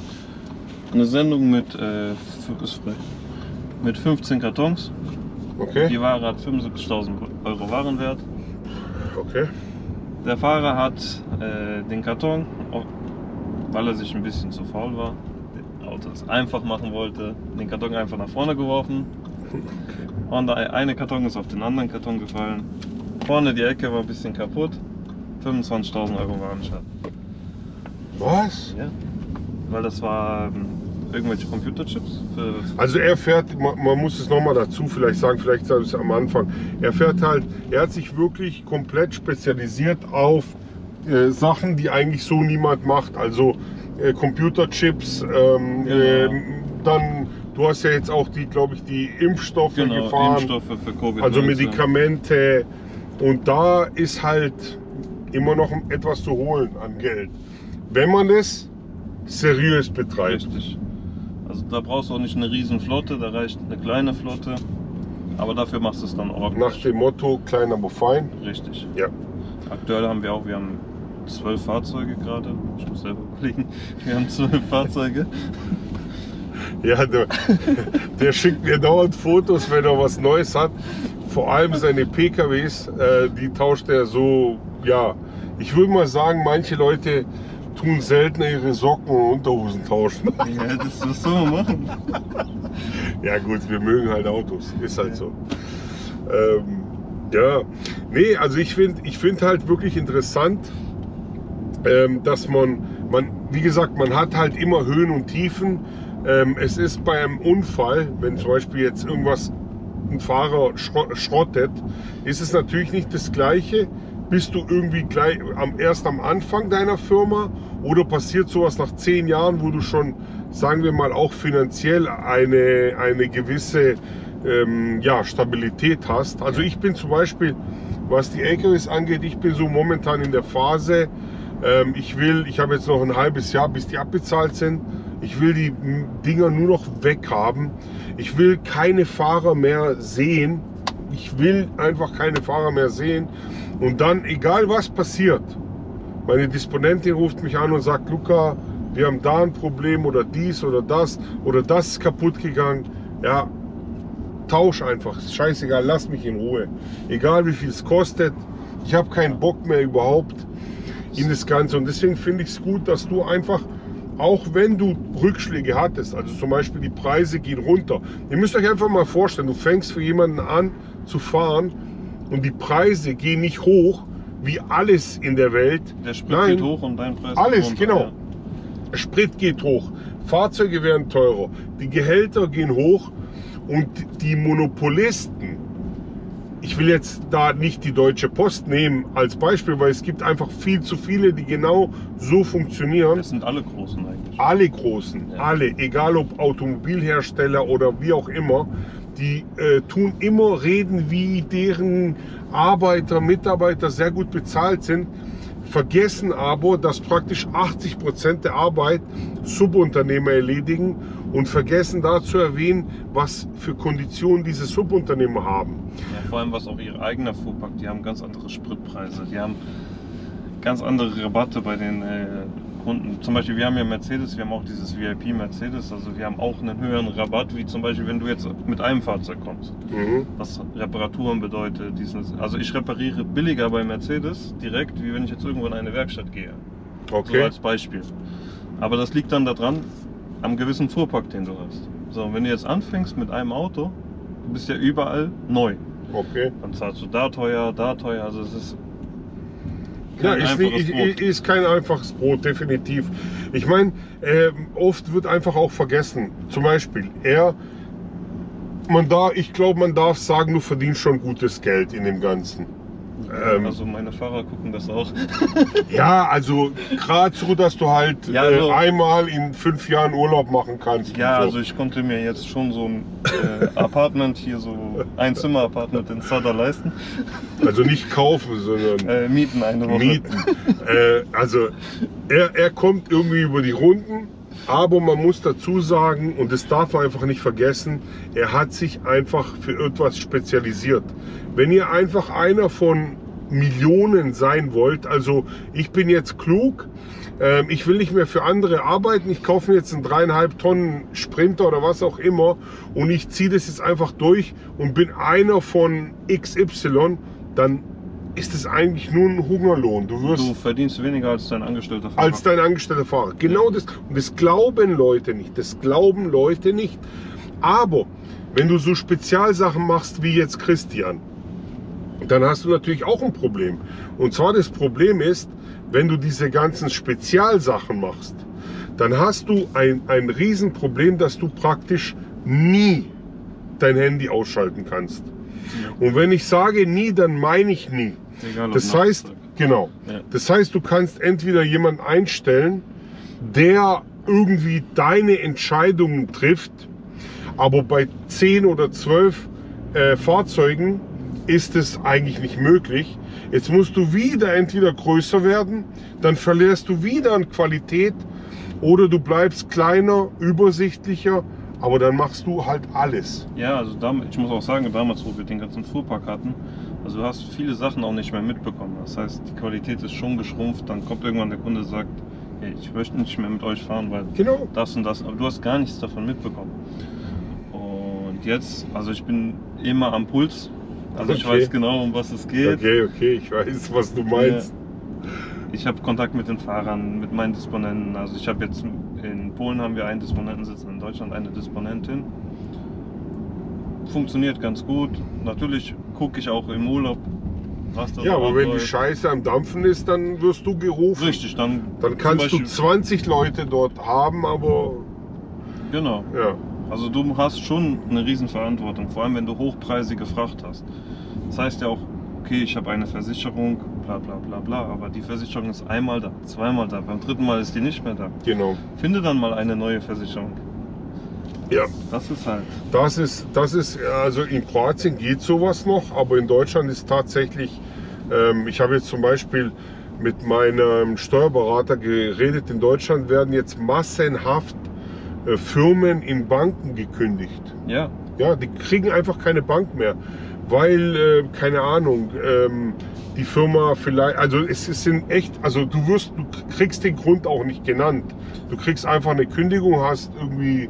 eine Sendung mit, äh, mit fünfzehn Kartons. Okay. Die Ware hat fünfundsiebzigtausend Euro Warenwert. Okay. Der Fahrer hat äh, den Karton, weil er sich ein bisschen zu faul war, den Autos einfach machen wollte, den Karton einfach nach vorne geworfen. Okay. Und der eine Karton ist auf den anderen Karton gefallen. Vorne die Ecke war ein bisschen kaputt. fünfundzwanzigtausend Euro Warenschaden. Was? Ja. Weil das war ähm, irgendwelche Computerchips. Für also er fährt, man, man muss es nochmal dazu vielleicht sagen, vielleicht sage ich es am Anfang. Er fährt halt, er hat sich wirklich komplett spezialisiert auf äh, Sachen, die eigentlich so niemand macht. Also äh, Computerchips, ähm, genau. äh, dann, du hast ja jetzt auch die, glaube ich, die Impfstoffe genau, gefahren. Impfstoffe für Covid. Also Medikamente. Und da ist halt immer noch etwas zu holen an Geld. Wenn man das seriös betreibt. Richtig. Also da brauchst du auch nicht eine riesen Flotte, da reicht eine kleine Flotte, aber dafür machst du es dann ordentlich. Nach dem Motto, klein aber fein. Richtig. Ja. Aktuell haben wir auch, wir haben zwölf Fahrzeuge gerade. Ich muss selber überlegen. Wir haben zwölf Fahrzeuge. Ja, der, der schickt mir dauernd Fotos, wenn er was Neues hat. Vor allem seine P K Ws, äh, die tauscht er so, ja, ich würde mal sagen, manche Leute tun seltener ihre Socken und Unterhosen tauschen. Ja, das, das soll man machen. Ja gut, wir mögen halt Autos, ist halt so. Ähm, ja, nee, also ich finde ich find halt wirklich interessant, ähm, dass man, man, wie gesagt, man hat halt immer Höhen und Tiefen. Ähm, es ist bei einem Unfall, wenn zum Beispiel jetzt irgendwas ein Fahrer schrottet, ist es natürlich nicht das Gleiche. Bist du irgendwie gleich am, erst am Anfang deiner Firma oder passiert sowas nach zehn Jahren, wo du schon, sagen wir mal, auch finanziell eine, eine gewisse ähm, ja, Stabilität hast. Also ich bin zum Beispiel, was die L K Ws angeht, ich bin so momentan in der Phase, ähm, ich will, ich habe jetzt noch ein halbes Jahr, bis die abbezahlt sind. Ich will die Dinger nur noch weghaben. Ich will keine Fahrer mehr sehen. Ich will einfach keine Fahrer mehr sehen. Und dann, egal was passiert, meine Disponentin ruft mich an und sagt, Luca, wir haben da ein Problem oder dies oder das oder das ist kaputt gegangen. Ja, tausch einfach. Ist scheißegal, lass mich in Ruhe. Egal wie viel es kostet. Ich habe keinen Bock mehr überhaupt in das Ganze. Und deswegen finde ich es gut, dass du einfach, auch wenn du Rückschläge hattest, also zum Beispiel die Preise gehen runter. Ihr müsst euch einfach mal vorstellen, du fängst für jemanden an zu fahren und die Preise gehen nicht hoch, wie alles in der Welt. Der Sprit Nein, geht hoch und dein Preis alles, geht runter. genau. Ja. Sprit geht hoch, Fahrzeuge werden teurer, die Gehälter gehen hoch und die Monopolisten, ich will jetzt da nicht die Deutsche Post nehmen als Beispiel, weil es gibt einfach viel zu viele, die genau so funktionieren. Das sind alle Großen eigentlich. Alle Großen, Ja. alle, egal ob Automobilhersteller oder wie auch immer, die äh, tun immer reden, wie deren Arbeiter, Mitarbeiter sehr gut bezahlt sind, vergessen aber, dass praktisch achtzig Prozent der Arbeit Subunternehmer erledigen und vergessen da zu erwähnen, was für Konditionen diese Subunternehmer haben. Ja, vor allem was auch ihr eigener Fuhrpark, die haben ganz andere Spritpreise, die haben ganz andere Rabatte bei den äh, Kunden. Zum Beispiel, wir haben ja Mercedes, wir haben auch dieses V I P Mercedes, also wir haben auch einen höheren Rabatt, wie zum Beispiel, wenn du jetzt mit einem Fahrzeug kommst. Mhm. Was Reparaturen bedeutet, dieses, also ich repariere billiger bei Mercedes direkt, wie wenn ich jetzt irgendwo in eine Werkstatt gehe. Okay. So als Beispiel. Aber das liegt dann daran, am gewissen Fuhrpark, den du hast. So, und wenn du jetzt anfängst mit einem Auto, du bist ja überall neu. Okay. Dann zahlst du da teuer, da teuer, also es ist Ja, kein ist, einfaches nicht, Brot. ist kein einfaches Brot, definitiv. Ich meine, äh, oft wird einfach auch vergessen, zum Beispiel, er, man da, ich glaube, man darf sagen, du verdienst schon gutes Geld in dem Ganzen. Ähm, Also meine Fahrer gucken das auch. Ja, also gerade so, dass du halt Ja, also- äh, einmal in fünf Jahren Urlaub machen kannst. Ja, und so. also ich konnte mir jetzt schon so ein äh, Apartment hier, so ein Zimmer-Apartment in Sadr leisten. Also nicht kaufen, sondern Äh, mieten eine Woche. mieten. äh, also er, er kommt irgendwie über die Runden, aber man muss dazu sagen, und das darf man einfach nicht vergessen, er hat sich einfach für etwas spezialisiert. Wenn ihr einfach einer von Millionen sein wollt, also ich bin jetzt klug, ähm, ich will nicht mehr für andere arbeiten, ich kaufe mir jetzt einen dreieinhalb Tonnen Sprinter oder was auch immer und ich ziehe das jetzt einfach durch und bin einer von X Y, dann ist es eigentlich nur ein Hungerlohn. Du wirst Du verdienst weniger als dein angestellter Fahrer. als dein angestellter Fahrer. Genau das. Und das glauben Leute nicht. Das glauben Leute nicht. Aber wenn du so Spezialsachen machst wie jetzt Christian, dann hast du natürlich auch ein Problem. Und zwar das Problem ist, wenn du diese ganzen Spezialsachen machst, dann hast du ein, ein Riesenproblem, dass du praktisch nie dein Handy ausschalten kannst. Und wenn ich sage nie, dann meine ich nie. Egal, ob Das nachts heißt, oder- genau. Ja. Das heißt, du kannst entweder jemanden einstellen, der irgendwie deine Entscheidungen trifft, aber bei zehn oder zwölf äh, Fahrzeugen ist es eigentlich nicht möglich. Jetzt musst du wieder entweder größer werden, dann verlierst du wieder an Qualität oder du bleibst kleiner, übersichtlicher, aber dann machst du halt alles. Ja, also damals, ich muss auch sagen, damals, wo wir den ganzen Fuhrpark hatten, also du hast viele Sachen auch nicht mehr mitbekommen. Das heißt, die Qualität ist schon geschrumpft. Dann kommt irgendwann der Kunde und sagt, hey, ich möchte nicht mehr mit euch fahren, weil Genau. das und das, aber du hast gar nichts davon mitbekommen. Und jetzt, also ich bin immer am Puls. Also ich Okay. weiß genau, um was es geht. Okay, okay, ich weiß, was du meinst. Ich habe Kontakt mit den Fahrern, mit meinen Disponenten. Also ich habe jetzt in Polen haben wir einen Disponenten sitzen, in Deutschland eine Disponentin. Funktioniert ganz gut. Natürlich gucke ich auch im Urlaub, was da Ja, so aber wenn die abläuft. Scheiße am Dampfen ist, dann wirst du gerufen. Richtig, dann, Dann zum kannst du Beispiel- zwanzig Leute dort haben, aber Genau. ja. Also du hast schon eine Riesenverantwortung, vor allem wenn du hochpreisige Fracht hast. Das heißt ja auch, okay, ich habe eine Versicherung, bla bla bla bla, aber die Versicherung ist einmal da, zweimal da, beim dritten Mal ist die nicht mehr da. Genau. Finde dann mal eine neue Versicherung. Ja, Das ist halt. das ist, das ist, also in Kroatien geht sowas noch, aber in Deutschland ist tatsächlich, ähm, ich habe jetzt zum Beispiel mit meinem Steuerberater geredet, in Deutschland werden jetzt massenhaft äh, Firmen in Banken gekündigt. Ja, Ja, die kriegen einfach keine Bank mehr, weil, äh, keine Ahnung, ähm, die Firma vielleicht, also es, es sind echt, also du wirst, du kriegst den Grund auch nicht genannt. Du kriegst einfach eine Kündigung, hast irgendwie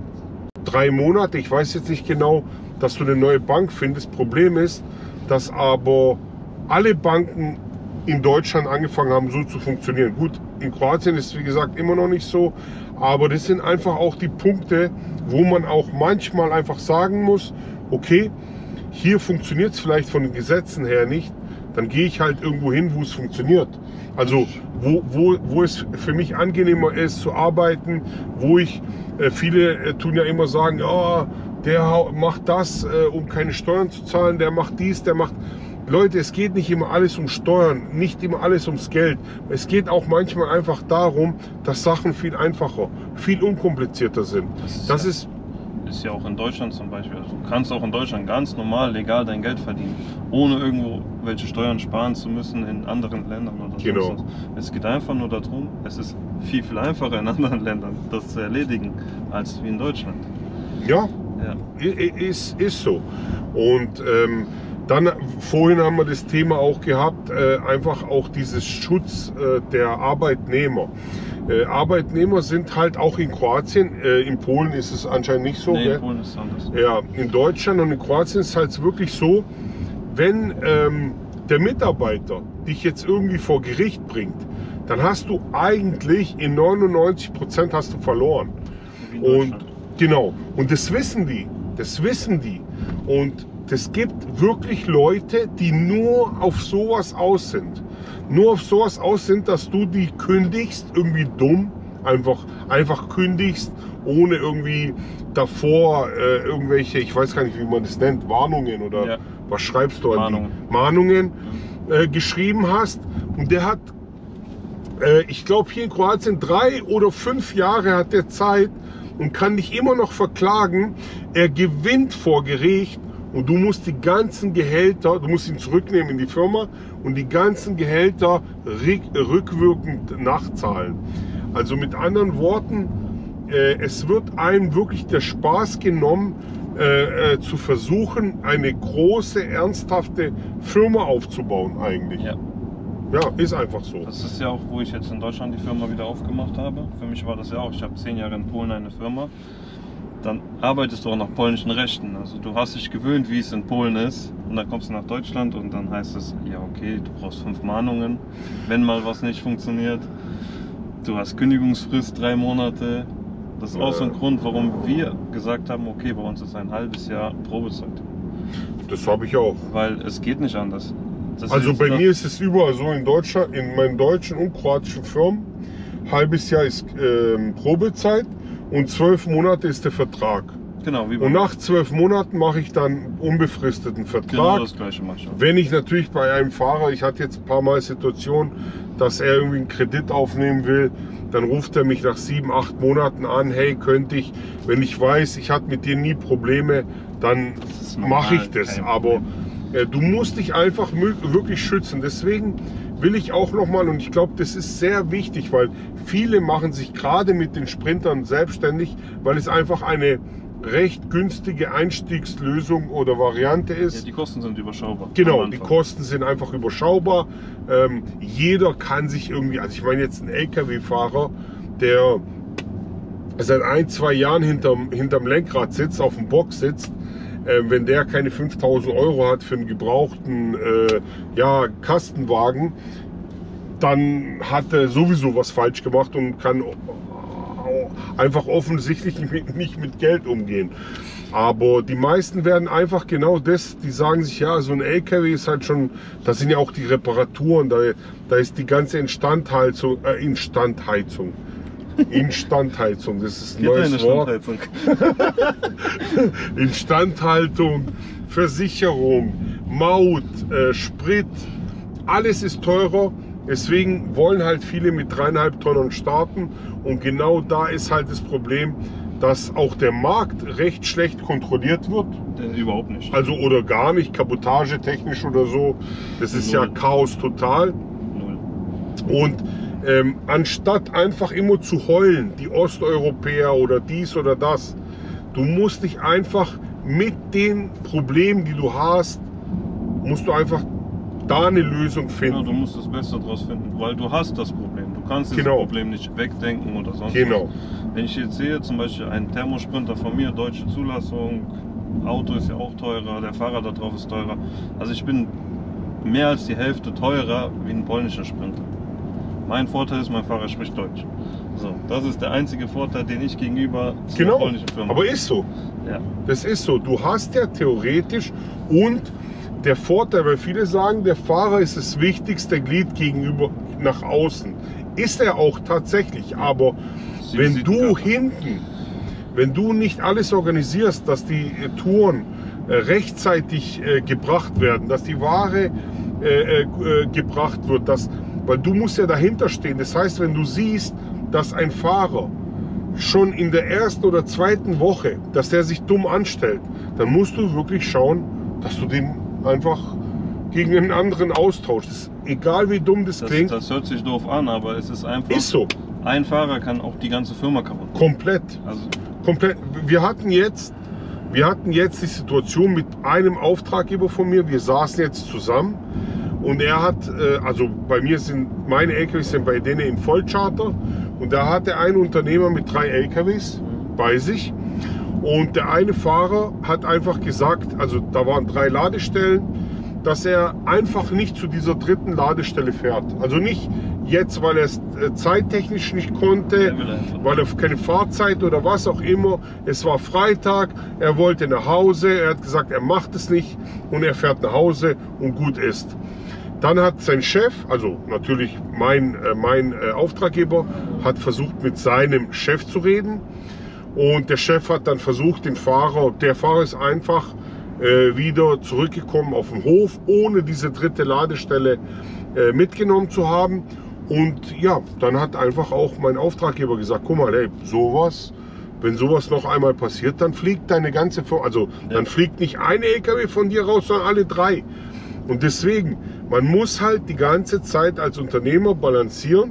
drei Monate, ich weiß jetzt nicht genau, dass du eine neue Bank findest. Problem ist, dass aber alle Banken in Deutschland angefangen haben, so zu funktionieren. Gut, in Kroatien ist es wie gesagt immer noch nicht so, aber das sind einfach auch die Punkte, wo man auch manchmal einfach sagen muss, okay, hier funktioniert es vielleicht von den Gesetzen her nicht, dann gehe ich halt irgendwo hin, wo es funktioniert. Also wo, wo, wo es für mich angenehmer ist zu arbeiten, wo ich, äh, viele äh, tun ja immer sagen, ja, der hau- macht das, äh, um keine Steuern zu zahlen, der macht dies, der macht... Leute, es geht nicht immer alles um Steuern, nicht immer alles ums Geld. Es geht auch manchmal einfach darum, dass Sachen viel einfacher, viel unkomplizierter sind. das ist, Das ja, ist, ist ja auch in Deutschland zum Beispiel. Also du kannst auch in Deutschland ganz normal, legal dein Geld verdienen, ohne irgendwo welche Steuern sparen zu müssen in anderen Ländern oder Genau. sonst was. Es geht einfach nur darum, es ist viel, viel einfacher in anderen Ländern, das zu erledigen, als wie in Deutschland. ja, Ja. i- i- ist, ist so. Und ähm, dann, vorhin haben wir das Thema auch gehabt, äh, einfach auch dieses Schutz äh, der Arbeitnehmer. Äh, Arbeitnehmer sind halt auch in Kroatien, äh, in Polen ist es anscheinend nicht so, Nee, gell? in Polen ist es anders. Ja, in Deutschland und in Kroatien ist es halt wirklich so, wenn ähm, der Mitarbeiter dich jetzt irgendwie vor Gericht bringt, dann hast du eigentlich in neunundneunzig Prozent hast du verloren. Wie in Und Deutschland. genau, und das wissen die, das wissen die. Und es gibt wirklich Leute, die nur auf sowas aus sind. Nur auf sowas aus sind, dass du die kündigst, irgendwie dumm, einfach, einfach kündigst, ohne irgendwie davor äh, irgendwelche, ich weiß gar nicht, wie man das nennt, Warnungen oder Ja. was schreibst du an Mahnungen. die Mahnungen äh, geschrieben hast. Und der hat, äh, ich glaube hier in Kroatien, drei oder fünf Jahre hat der Zeit und kann dich immer noch verklagen. Er gewinnt vor Gericht und du musst die ganzen Gehälter, du musst ihn zurücknehmen in die Firma und die ganzen Gehälter rück- rückwirkend nachzahlen. Also mit anderen Worten, äh, es wird einem wirklich der Spaß genommen, äh, äh, zu versuchen, eine große, ernsthafte Firma aufzubauen eigentlich. Ja. Ja, ist einfach so. Das ist ja auch, wo ich jetzt in Deutschland die Firma wieder aufgemacht habe. Für mich war das ja auch, ich habe zehn Jahre in Polen eine Firma. Dann arbeitest du auch nach polnischen Rechten. Also du hast dich gewöhnt, wie es in Polen ist. Und dann kommst du nach Deutschland und dann heißt es, ja okay, du brauchst fünf Mahnungen, wenn mal was nicht funktioniert. Du hast Kündigungsfrist drei Monate. Das ist auch so ein Grund, warum wir gesagt haben, okay, bei uns ist ein halbes Jahr Probezeit. Das habe ich auch. Weil es geht nicht anders. Das Also ist bei noch- mir ist es überall so in Deutschland, in meinen deutschen und kroatischen Firmen. Halbes Jahr ist ähm, Probezeit und zwölf Monate ist der Vertrag. Genau, wie bei Und nach zwölf Monaten mache ich dann unbefristeten genau Vertrag. das gleiche mach ich auch. Wenn ich natürlich bei einem Fahrer, ich hatte jetzt ein paar Mal Situation, dass er irgendwie einen Kredit aufnehmen will, dann ruft er mich nach sieben, acht Monaten an, hey, könnte ich, wenn ich weiß, ich hatte mit dir nie Probleme, dann Das ist normal, mache ich das. kein Aber Problem. äh, du musst dich einfach mö- wirklich schützen. Deswegen will ich auch nochmal, und ich glaube, das ist sehr wichtig, weil viele machen sich gerade mit den Sprintern selbstständig, weil es einfach eine recht günstige Einstiegslösung oder Variante ist. Ja, die Kosten sind überschaubar. Genau, die Kosten sind einfach überschaubar. Ähm, jeder kann sich irgendwie, also ich meine jetzt ein L K W-Fahrer, der seit ein, zwei Jahren hinterm, hinterm Lenkrad sitzt, auf dem Box sitzt, äh, wenn der keine fünftausend Euro hat für einen gebrauchten äh, ja, Kastenwagen, dann hat er sowieso was falsch gemacht und kann einfach offensichtlich nicht mit Geld umgehen. Aber die meisten werden einfach genau das, die sagen sich, ja, so ein L K W ist halt schon, das sind ja auch die Reparaturen, da, da ist die ganze Instandheizung, äh, Instandheizung. Instandheizung, das ist ein neues Wort. Instandhaltung, Versicherung, Maut, äh, Sprit, alles ist teurer. Deswegen wollen halt viele mit dreieinhalb Tonnen starten und genau da ist halt das Problem, dass auch der Markt recht schlecht kontrolliert wird. Überhaupt nicht. Also oder gar nicht, kabotagetechnisch oder so. Das ist Null. Ja Chaos total. Null. Und ähm, anstatt einfach immer zu heulen, die Osteuropäer oder dies oder das, du musst dich einfach mit den Problemen, die du hast, musst du einfach da eine Lösung finden. Genau, du musst das Beste daraus finden, weil du hast das Problem. Du kannst dieses genau. Problem nicht wegdenken oder sonst genau. was. Wenn ich jetzt sehe, zum Beispiel ein Thermosprinter von mir, deutsche Zulassung, Auto ist ja auch teurer, der Fahrer da drauf ist teurer. Also ich bin mehr als die Hälfte teurer wie ein polnischer Sprinter. Mein Vorteil ist, mein Fahrer spricht Deutsch. So, das ist der einzige Vorteil, den ich gegenüber genau. einer polnischen Firma habe. Aber ist so. Ja. Das ist so. Du hast ja theoretisch und der Vorteil, weil viele sagen, der Fahrer ist das wichtigste Glied gegenüber nach außen. Ist er auch tatsächlich, aber Sie wenn du hinten, wenn du nicht alles organisierst, dass die äh, Touren äh, rechtzeitig äh, gebracht werden, dass die Ware äh, äh, gebracht wird, dass, weil du musst ja dahinter stehen. Das heißt, wenn du siehst, dass ein Fahrer schon in der ersten oder zweiten Woche, dass der sich dumm anstellt, dann musst du wirklich schauen, dass du den einfach gegen einen anderen austauschst. Egal wie dumm das, das klingt. Das hört sich doof an, aber es ist einfach. Ist so. Ein Fahrer kann auch die ganze Firma kaputt machen. Komplett. Also Komplett. Wir hatten jetzt, wir hatten jetzt die Situation mit einem Auftraggeber von mir. Wir saßen jetzt zusammen und er hat, also bei mir sind meine L K Ws sind bei denen im Vollcharter und da hatte ein Unternehmer mit drei L K Ws bei sich. Und der eine Fahrer hat einfach gesagt, also da waren drei Ladestellen, dass er einfach nicht zu dieser dritten Ladestelle fährt. Also nicht jetzt, weil er es zeittechnisch nicht konnte, weil er keine Fahrzeit oder was auch immer. Es war Freitag, er wollte nach Hause, er hat gesagt, er macht es nicht und er fährt nach Hause und gut ist. Dann hat sein Chef, also natürlich mein, äh, mein äh, Auftraggeber, hat versucht mit seinem Chef zu reden. Und der Chef hat dann versucht, den Fahrer, der Fahrer ist einfach äh, wieder zurückgekommen auf den Hof, ohne diese dritte Ladestelle äh, mitgenommen zu haben. Und ja, dann hat einfach auch mein Auftraggeber gesagt, guck mal, ey, sowas, wenn sowas noch einmal passiert, dann fliegt deine ganze Firma, also ja. dann fliegt nicht ein L K W von dir raus, sondern alle drei. Und deswegen, man muss halt die ganze Zeit als Unternehmer balancieren,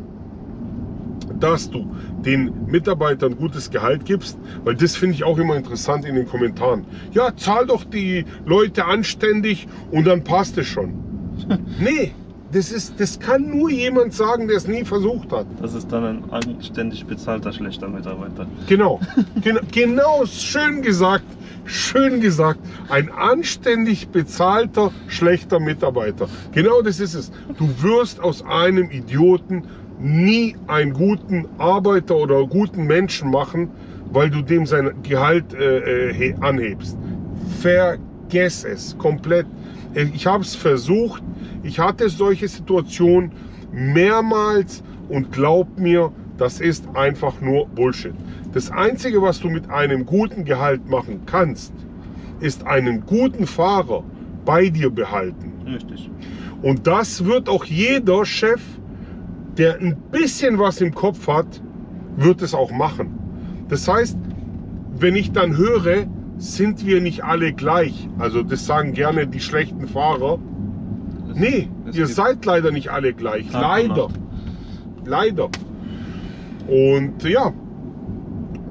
dass du den Mitarbeitern gutes Gehalt gibst, weil das finde ich auch immer interessant in den Kommentaren. Ja, zahl doch die Leute anständig und dann passt es schon. Nee, das, ist, das kann nur jemand sagen, der es nie versucht hat. Das ist dann ein anständig bezahlter, schlechter Mitarbeiter. Genau, genau, genau, schön gesagt, schön gesagt. Ein anständig bezahlter, schlechter Mitarbeiter. Genau das ist es. Du wirst aus einem Idioten nie einen guten Arbeiter oder guten Menschen machen, weil du dem sein Gehalt äh, äh, anhebst. Vergess es komplett. Ich habe es versucht, ich hatte solche Situationen mehrmals und glaub mir, das ist einfach nur Bullshit. Das Einzige, was du mit einem guten Gehalt machen kannst, ist einen guten Fahrer bei dir behalten. Richtig. Und das wird auch jeder Chef, der ein bisschen was im Kopf hat, wird es auch machen. Das heißt, wenn ich dann höre, sind wir nicht alle gleich. Also das sagen gerne die schlechten Fahrer. Es, nee, es ihr seid leider nicht alle gleich. Leider. Leider. Und ja,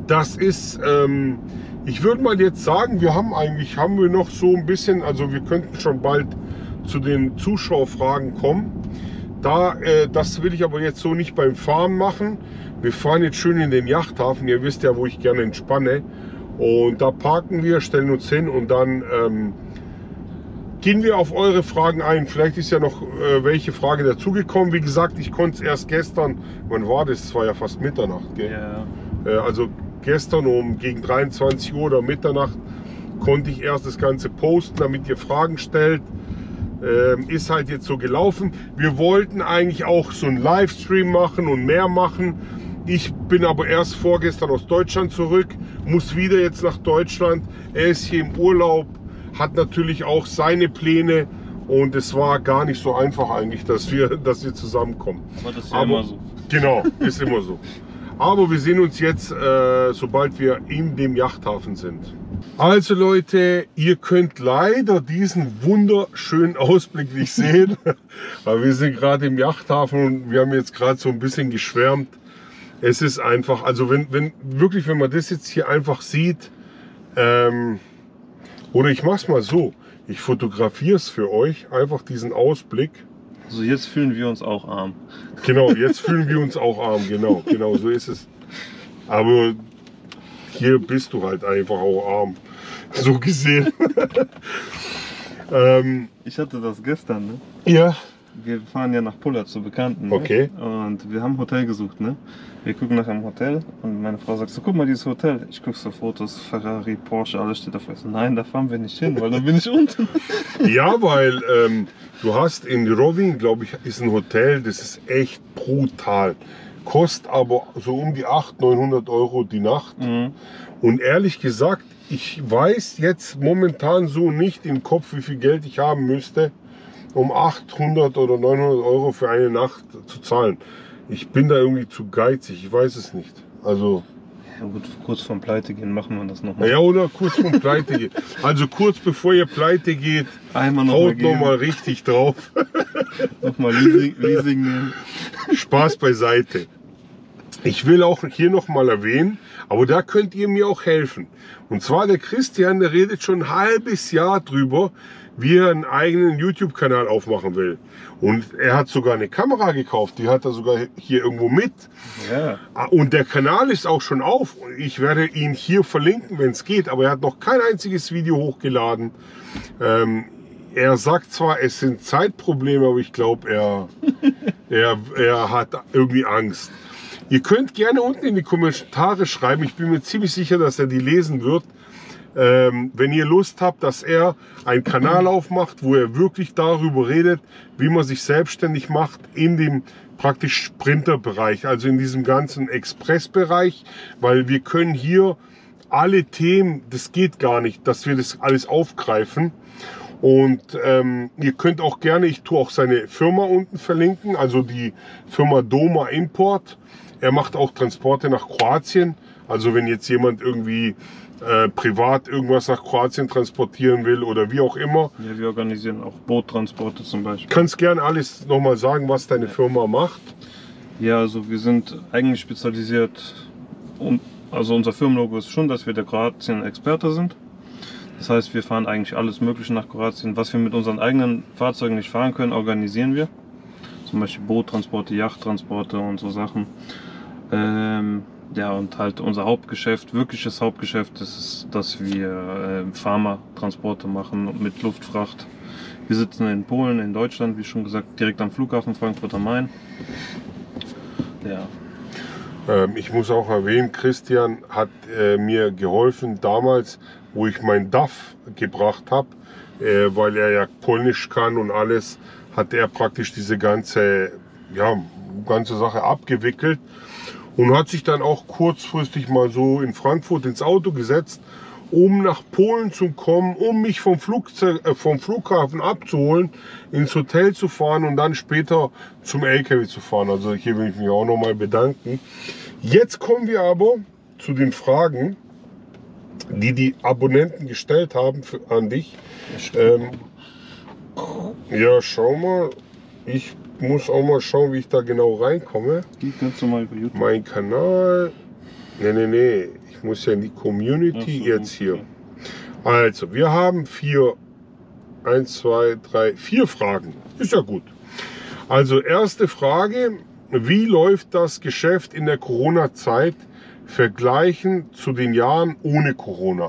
das ist, ähm, ich würde mal jetzt sagen, wir haben eigentlich, haben wir noch so ein bisschen, also wir könnten schon bald zu den Zuschauerfragen kommen. Da, äh, das will ich aber jetzt so nicht beim Fahren machen. Wir fahren jetzt schön in den Yachthafen. Ihr wisst ja, wo ich gerne entspanne. Und da parken wir, stellen uns hin und dann ähm, gehen wir auf eure Fragen ein. Vielleicht ist ja noch äh, welche Frage dazugekommen. Wie gesagt, ich konnte es erst gestern, wann war das? Es war ja fast Mitternacht, gell? Ja. Äh, also gestern um gegen dreiundzwanzig Uhr oder Mitternacht konnte ich erst das Ganze posten, damit ihr Fragen stellt. Ähm, ist halt jetzt so gelaufen. Wir wollten eigentlich auch so einen Livestream machen und mehr machen. Ich bin aber erst vorgestern aus Deutschland zurück, muss wieder jetzt nach Deutschland. Er ist hier im Urlaub, hat natürlich auch seine Pläne und es war gar nicht so einfach eigentlich, dass wir, dass wir zusammenkommen. Aber das ist ja aber, immer so. Genau, ist immer so. Aber wir sehen uns jetzt, äh, sobald wir in dem Yachthafen sind. Also Leute, ihr könnt leider diesen wunderschönen Ausblick nicht sehen, weil wir sind gerade im Yachthafen und wir haben jetzt gerade so ein bisschen geschwärmt. Es ist einfach, also wenn, wenn wirklich, wenn man das jetzt hier einfach sieht, ähm, oder ich mach's mal so, ich fotografiere es für euch, einfach diesen Ausblick. Also jetzt fühlen wir uns auch arm. Genau, jetzt fühlen wir uns auch arm, genau, genau, so ist es. Aber hier bist du halt einfach auch arm, so gesehen. ähm, Ich hatte das gestern, ne? ja. Wir fahren ja nach Pulla zu Bekannten. Ne? Okay. Und wir haben ein Hotel gesucht, ne? Wir gucken nach einem Hotel und meine Frau sagt so, guck mal dieses Hotel. Ich gucke so Fotos, Ferrari, Porsche, alles steht davor. Ich so, nein, da fahren wir nicht hin, weil dann bin ich unten. Ja, weil ähm, du hast in Rovinj, glaube ich, ist ein Hotel, das ist echt brutal. Kostet aber so um die achthundert, neunhundert Euro die Nacht. Mhm. Und ehrlich gesagt, ich weiß jetzt momentan so nicht im Kopf, wie viel Geld ich haben müsste, um achthundert oder neunhundert Euro für eine Nacht zu zahlen. Ich bin da irgendwie zu geizig, ich weiß es nicht. Also, Ja gut, kurz vorm Pleite gehen machen wir das nochmal. ja, oder kurz vorm Pleite geht. Also kurz bevor ihr pleite geht, Einmal noch mal haut noch mal richtig drauf. Nochmal Leasing, Leasing nehmen. Spaß beiseite. Ich will auch hier noch mal erwähnen, aber da könnt ihr mir auch helfen. Und zwar der Christian, der redet schon ein halbes Jahr drüber, wie er einen eigenen YouTube-Kanal aufmachen will. Und er hat sogar eine Kamera gekauft, die hat er sogar hier irgendwo mit. Ja. Und der Kanal ist auch schon auf. Ich werde ihn hier verlinken, wenn es geht, aber er hat noch kein einziges Video hochgeladen. Ähm, er sagt zwar, es sind Zeitprobleme, aber ich glaube, er, er, er hat irgendwie Angst. Ihr könnt gerne unten in die Kommentare schreiben, ich bin mir ziemlich sicher, dass er die lesen wird. Ähm, wenn ihr Lust habt, dass er einen Kanal aufmacht, wo er wirklich darüber redet, wie man sich selbstständig macht in dem praktisch Sprinterbereich, also in diesem ganzen Expressbereich, weil wir können hier alle Themen, das geht gar nicht, dass wir das alles aufgreifen. Und ähm, ihr könnt auch gerne, ich tue auch seine Firma unten verlinken, also die Firma Doma Import. Er macht auch Transporte nach Kroatien, also wenn jetzt jemand irgendwie Äh, privat irgendwas nach Kroatien transportieren will oder wie auch immer. Ja, wir organisieren auch Boottransporte zum Beispiel. Kannst gerne alles nochmal sagen, was deine Firma macht. Ja, also wir sind eigentlich spezialisiert, um, also unser Firmenlogo ist schon, dass wir der Kroatien-Experte sind. Das heißt, wir fahren eigentlich alles Mögliche nach Kroatien. Was wir mit unseren eigenen Fahrzeugen nicht fahren können, organisieren wir. Zum Beispiel Boottransporte, Yachttransporte und so Sachen. Ähm, Ja, und halt unser Hauptgeschäft, wirkliches Hauptgeschäft, ist es, dass wir äh, Pharma-Transporte machen mit Luftfracht. Wir sitzen in Polen, in Deutschland, wie schon gesagt, direkt am Flughafen Frankfurt am Main. Ja. Ähm, ich muss auch erwähnen, Christian hat äh, mir geholfen damals, wo ich mein D A F gebracht habe, äh, weil er ja Polnisch kann und alles, hat er praktisch diese ganze, ja, ganze Sache abgewickelt. Und hat sich dann auch kurzfristig mal so in Frankfurt ins Auto gesetzt, um nach Polen zu kommen, um mich vom, Flugzeug, äh, vom Flughafen abzuholen, ins Hotel zu fahren und dann später zum L K W zu fahren. Also hier will ich mich auch nochmal bedanken. Jetzt kommen wir aber zu den Fragen, die die Abonnenten gestellt haben für, an dich. Ähm, ja, schau mal. Ich muss auch mal schauen, wie ich da genau reinkomme. Geht ganz normal über YouTube. Mein Kanal. Nee, nee, nee. Ich muss ja in die Community so, jetzt hier. okay. Also, wir haben vier, eins, zwei, drei, vier Fragen. Ist ja gut. Also, erste Frage. Wie läuft das Geschäft in der Corona-Zeit vergleichen zu den Jahren ohne Corona?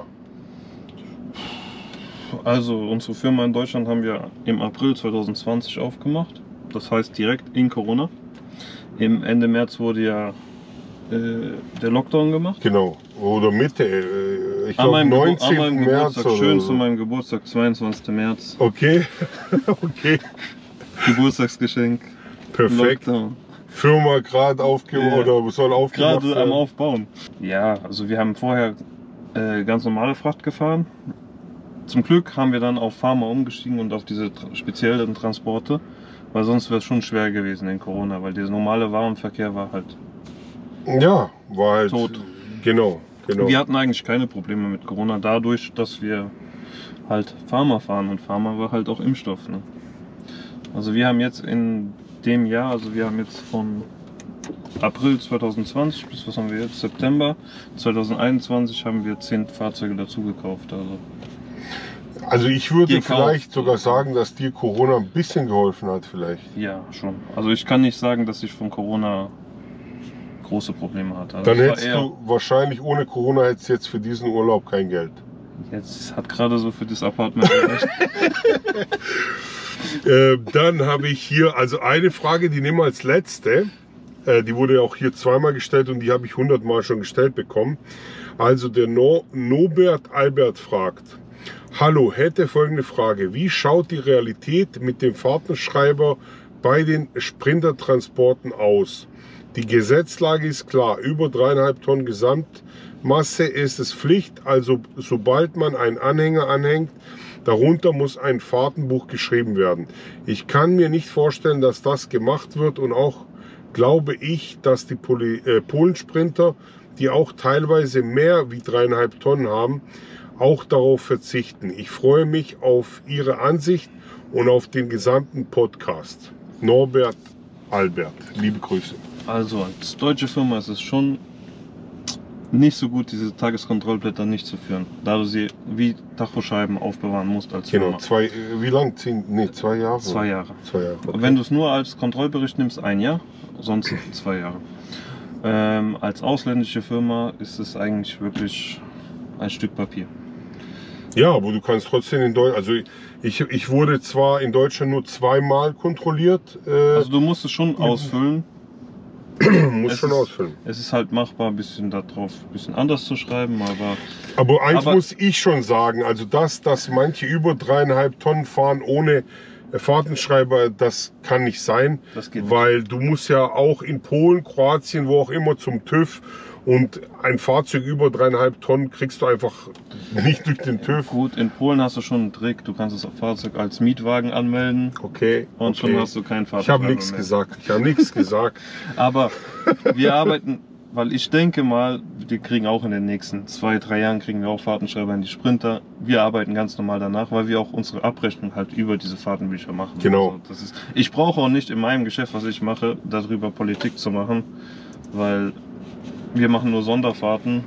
Also unsere Firma in Deutschland haben wir im April zwanzig zwanzig aufgemacht. Das heißt direkt in Corona. Im Ende März wurde ja äh, der Lockdown gemacht. Genau. Oder Mitte. Äh, ich An glaube meinem, Gebur an neunzehnten meinem März. Geburtstag, Oder schön so. zu meinem Geburtstag, zweiundzwanzigsten März. Okay. Okay. Geburtstagsgeschenk. Perfekt. Lockdown. Firma gerade aufgebaut Ja. oder soll aufgemacht Gerade am werden. Aufbauen. Ja, also wir haben vorher äh, ganz normale Fracht gefahren. Zum Glück haben wir dann auf Pharma umgestiegen und auf diese tra speziellen Transporte, weil sonst wäre es schon schwer gewesen in Corona, weil der normale Warenverkehr war halt Ja, war halt. tot. Genau, genau. Wir hatten eigentlich keine Probleme mit Corona, dadurch, dass wir halt Pharma fahren und Pharma war halt auch Impfstoff. Ne? Also wir haben jetzt in dem Jahr, also wir haben jetzt von April zwanzig zwanzig bis was haben wir jetzt, September zwanzig einundzwanzig haben wir zehn Fahrzeuge dazu gekauft. Also Also ich würde Gekauft. vielleicht sogar sagen, dass dir Corona ein bisschen geholfen hat vielleicht. ja, schon. Also ich kann nicht sagen, dass ich von Corona große Probleme hatte. Also Dann es war hättest eher, du wahrscheinlich ohne Corona hättest du jetzt für diesen Urlaub kein Geld. jetzt hat gerade so für das Apartment gereicht. Äh, dann habe ich hier also eine Frage, die nehmen wir als letzte. Äh, die wurde auch hier zweimal gestellt und die habe ich hundertmal schon gestellt bekommen. Also der no Nobert Albert fragt: Hallo, hätte folgende Frage. Wie schaut die Realität mit dem Fahrtenschreiber bei den Sprintertransporten aus? Die Gesetzlage ist klar. Über dreieinhalb Tonnen Gesamtmasse ist es Pflicht. Also sobald man einen Anhänger anhängt, darunter muss ein Fahrtenbuch geschrieben werden. Ich kann mir nicht vorstellen, dass das gemacht wird und auch glaube ich, dass die Poli äh, Polensprinter, die auch teilweise mehr wie dreieinhalb Tonnen haben, auch darauf verzichten. Ich freue mich auf Ihre Ansicht und auf den gesamten Podcast. Norbert Albert, liebe Grüße. Also als deutsche Firma ist es schon nicht so gut, diese Tageskontrollblätter nicht zu führen, da du sie wie Tachoscheiben aufbewahren musst als Genau, Firma. zwei, äh, wie lang? Zehn, nee, zwei Jahre? Zwei Jahre. Zwei Jahre. Okay. Wenn du es nur als Kontrollbericht nimmst, ein Jahr, sonst zwei Jahre. Ähm, als ausländische Firma ist es eigentlich wirklich ein Stück Papier. Ja, aber du kannst trotzdem in Deutschland, also ich, ich wurde zwar in Deutschland nur zweimal kontrolliert, äh, Also du musst es schon ausfüllen. muss es schon ist- ausfüllen. Es ist halt machbar, ein bisschen darauf ein bisschen anders zu schreiben, aber Aber eins Aber- muss ich schon sagen, also das, dass manche über dreieinhalb Tonnen fahren ohne Fahrtenschreiber, das kann nicht sein, das geht nicht. weil du musst ja auch in Polen, Kroatien, wo auch immer zum TÜV und ein Fahrzeug über dreieinhalb Tonnen kriegst du einfach nicht durch den TÜV. Gut, in Polen hast du schon einen Trick. Du kannst das Fahrzeug als Mietwagen anmelden Okay, und okay. schon hast du kein Fahrzeug. Ich habe nichts gesagt, ich habe nichts gesagt. Aber wir arbeiten, weil ich denke mal, wir kriegen auch in den nächsten zwei, drei Jahren kriegen wir auch Fahrtenschreiber in die Sprinter. Wir arbeiten ganz normal danach, weil wir auch unsere Abrechnung halt über diese Fahrtenbücher machen. Genau. Also das ist, ich brauche auch nicht in meinem Geschäft, was ich mache, darüber Politik zu machen, weil wir machen nur Sonderfahrten.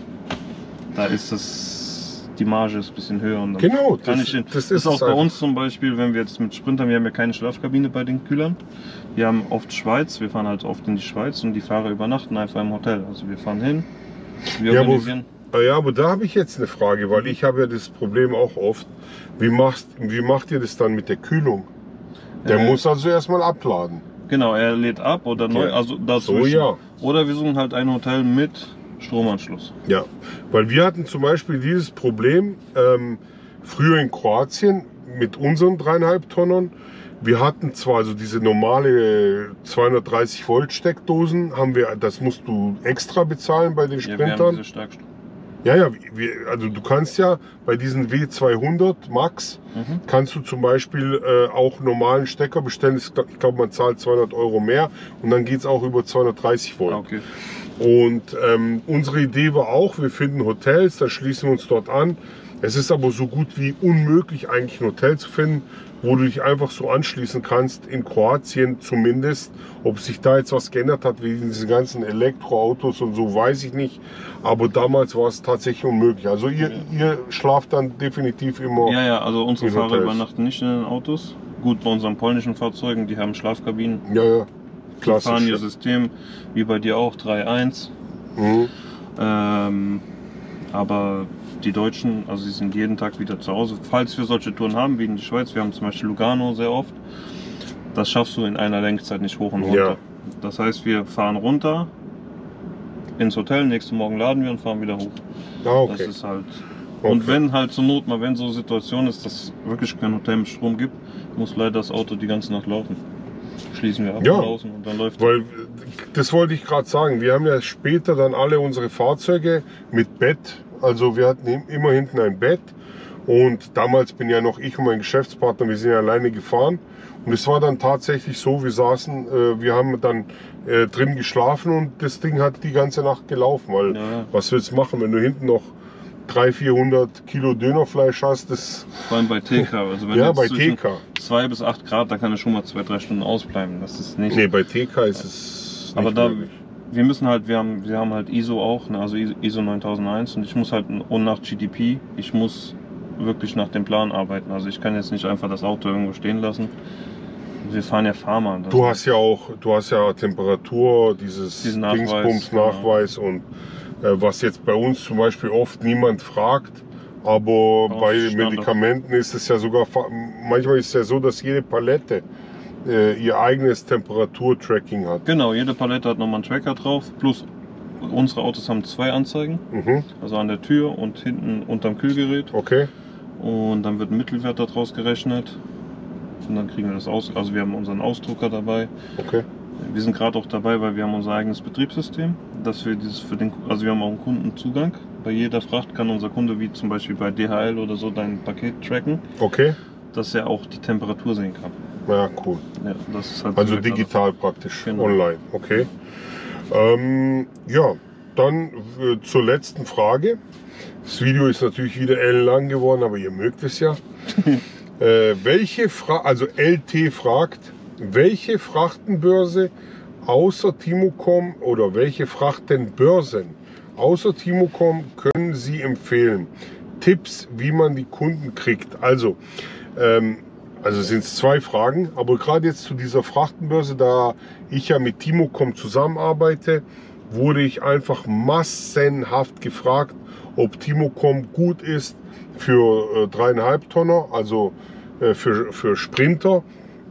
Da ist es, die Marge ist ein bisschen höher. Und dann Genau, kann das- ich in, das das ist ist auch es bei einfach. uns zum Beispiel, wenn wir jetzt mit Sprintern, wir haben ja keine Schlafkabine bei den Kühlern. Wir haben oft Schweiz, wir fahren halt oft in die Schweiz und die Fahrer übernachten einfach im Hotel. Also wir fahren hin, wir Ja, aber- organisieren. Ah ja, aber da habe ich jetzt eine Frage, weil ich habe ja das Problem auch oft. Wie, machst, wie macht ihr das dann mit der Kühlung? Der Äh, muss also erstmal abladen. Genau, er lädt ab oder Okay. neu, also dazwischen. So, ja. Oder wir suchen halt ein Hotel mit Stromanschluss. Ja, weil wir hatten zum Beispiel dieses Problem ähm, früher in Kroatien mit unseren dreieinhalb Tonnen. Wir hatten zwar also diese normale zweihundertdreißig Volt Steckdosen, haben wir, das musst du extra bezahlen bei den Ja, wir haben Sprintern. diese Starkstrom. Ja, ja, wir, also du kannst ja bei diesen W zweihundert Max Mhm. kannst du zum Beispiel äh, auch normalen Stecker bestellen. Ich glaube, man zahlt zweihundert Euro mehr und dann geht es auch über zweihundertdreißig Volt. Ah, okay. Und ähm, unsere Idee war auch, wir finden Hotels, dann schließen wir uns dort an. Es ist aber so gut wie unmöglich, eigentlich ein Hotel zu finden, wo du dich einfach so anschließen kannst, in Kroatien zumindest. Ob sich da jetzt was geändert hat, wegen diesen ganzen Elektroautos und so, weiß ich nicht. Aber damals war es tatsächlich unmöglich. Also ihr, ja. ihr schlaft dann definitiv immer. Ja, ja, also unsere in Fahrer Hotels. Übernachten nicht in den Autos. Gut, bei unseren polnischen Fahrzeugen, die haben Schlafkabinen. Ja, ja. Die fahren ihr System, wie bei dir auch, drei eins. Mhm. Ähm, aber die Deutschen, also sie sind jeden Tag wieder zu Hause. Falls wir solche Touren haben, wie in die Schweiz, wir haben zum Beispiel Lugano sehr oft, das schaffst du in einer Lenkzeit nicht hoch und runter. Ja. Das heißt, wir fahren runter ins Hotel, nächsten Morgen laden wir und fahren wieder hoch. Ah, okay. Das ist halt. Okay. Und wenn halt zur Not mal, wenn so eine Situation ist, dass wirklich kein Hotel mit Strom gibt, muss leider das Auto die ganze Nacht laufen. Schließen wir ab Ja, draußen und dann läuft weil das wollte ich gerade sagen. Wir haben ja später dann alle unsere Fahrzeuge mit Bett. Also wir hatten immer hinten ein Bett. Und damals bin ja noch ich und mein Geschäftspartner, wir sind ja alleine gefahren. Und es war dann tatsächlich so, wir saßen, äh, wir haben dann äh, drin geschlafen und das Ding hat die ganze Nacht gelaufen. Weil Ja. was willst du machen, wenn du hinten noch dreihundert, vierhundert Kilo Dönerfleisch hast? Das vor allem bei T K. Also wenn ja, jetzt bei zwischen T K. zwei bis acht Grad, da kann es schon mal zwei, drei Stunden ausbleiben. Das ist nicht. Nee, bei T K ist es Aber nicht da, möglich. wir müssen halt, wir haben, wir haben halt I S O auch, ne, also I S O neuntausendeins und ich muss halt, und nach G D P, ich muss wirklich nach dem Plan arbeiten. Also ich kann jetzt nicht einfach das Auto irgendwo stehen lassen. Wir fahren ja Pharma. Du hast ja auch, du hast ja Temperatur, dieses Diesen Nachweis, Dingsbums-Nachweis und äh, was jetzt bei uns zum Beispiel oft niemand fragt, aber Auch bei Standard. Medikamenten ist es ja sogar, fa- manchmal ist es ja so, dass jede Palette äh, ihr eigenes Temperaturtracking hat. Genau, jede Palette hat nochmal einen Tracker drauf, plus unsere Autos haben zwei Anzeigen, Mhm. also an der Tür und hinten unterm Kühlgerät. Okay, Und dann wird ein Mittelwert daraus gerechnet. Und dann kriegen wir das aus. Also wir haben unseren Ausdrucker dabei. okay. Wir sind gerade auch dabei, weil wir haben unser eigenes Betriebssystem, dass wir dieses für den, also wir haben auch einen Kundenzugang. Bei jeder Fracht kann unser Kunde, wie zum Beispiel bei D H L oder so, dein Paket tracken, Okay, dass er auch die Temperatur sehen kann. ja, cool. Ja, das ist halt Also sehr klasse. digital praktisch, Genau. online. Okay. Ähm, ja, dann äh, zur letzten Frage. Das Video ist natürlich wieder ellenlang geworden, aber ihr mögt es ja. äh, welche Fra also L T fragt, welche Frachtenbörse außer Timocom oder welche Frachtenbörsen außer Timocom können Sie empfehlen? Tipps, wie man die Kunden kriegt. Also, ähm, also sind es zwei Fragen, aber gerade jetzt zu dieser Frachtenbörse, da ich ja mit Timocom zusammenarbeite, wurde ich einfach massenhaft gefragt, ob Timocom gut ist für äh, dreieinhalb Tonner, also äh, für, für Sprinter.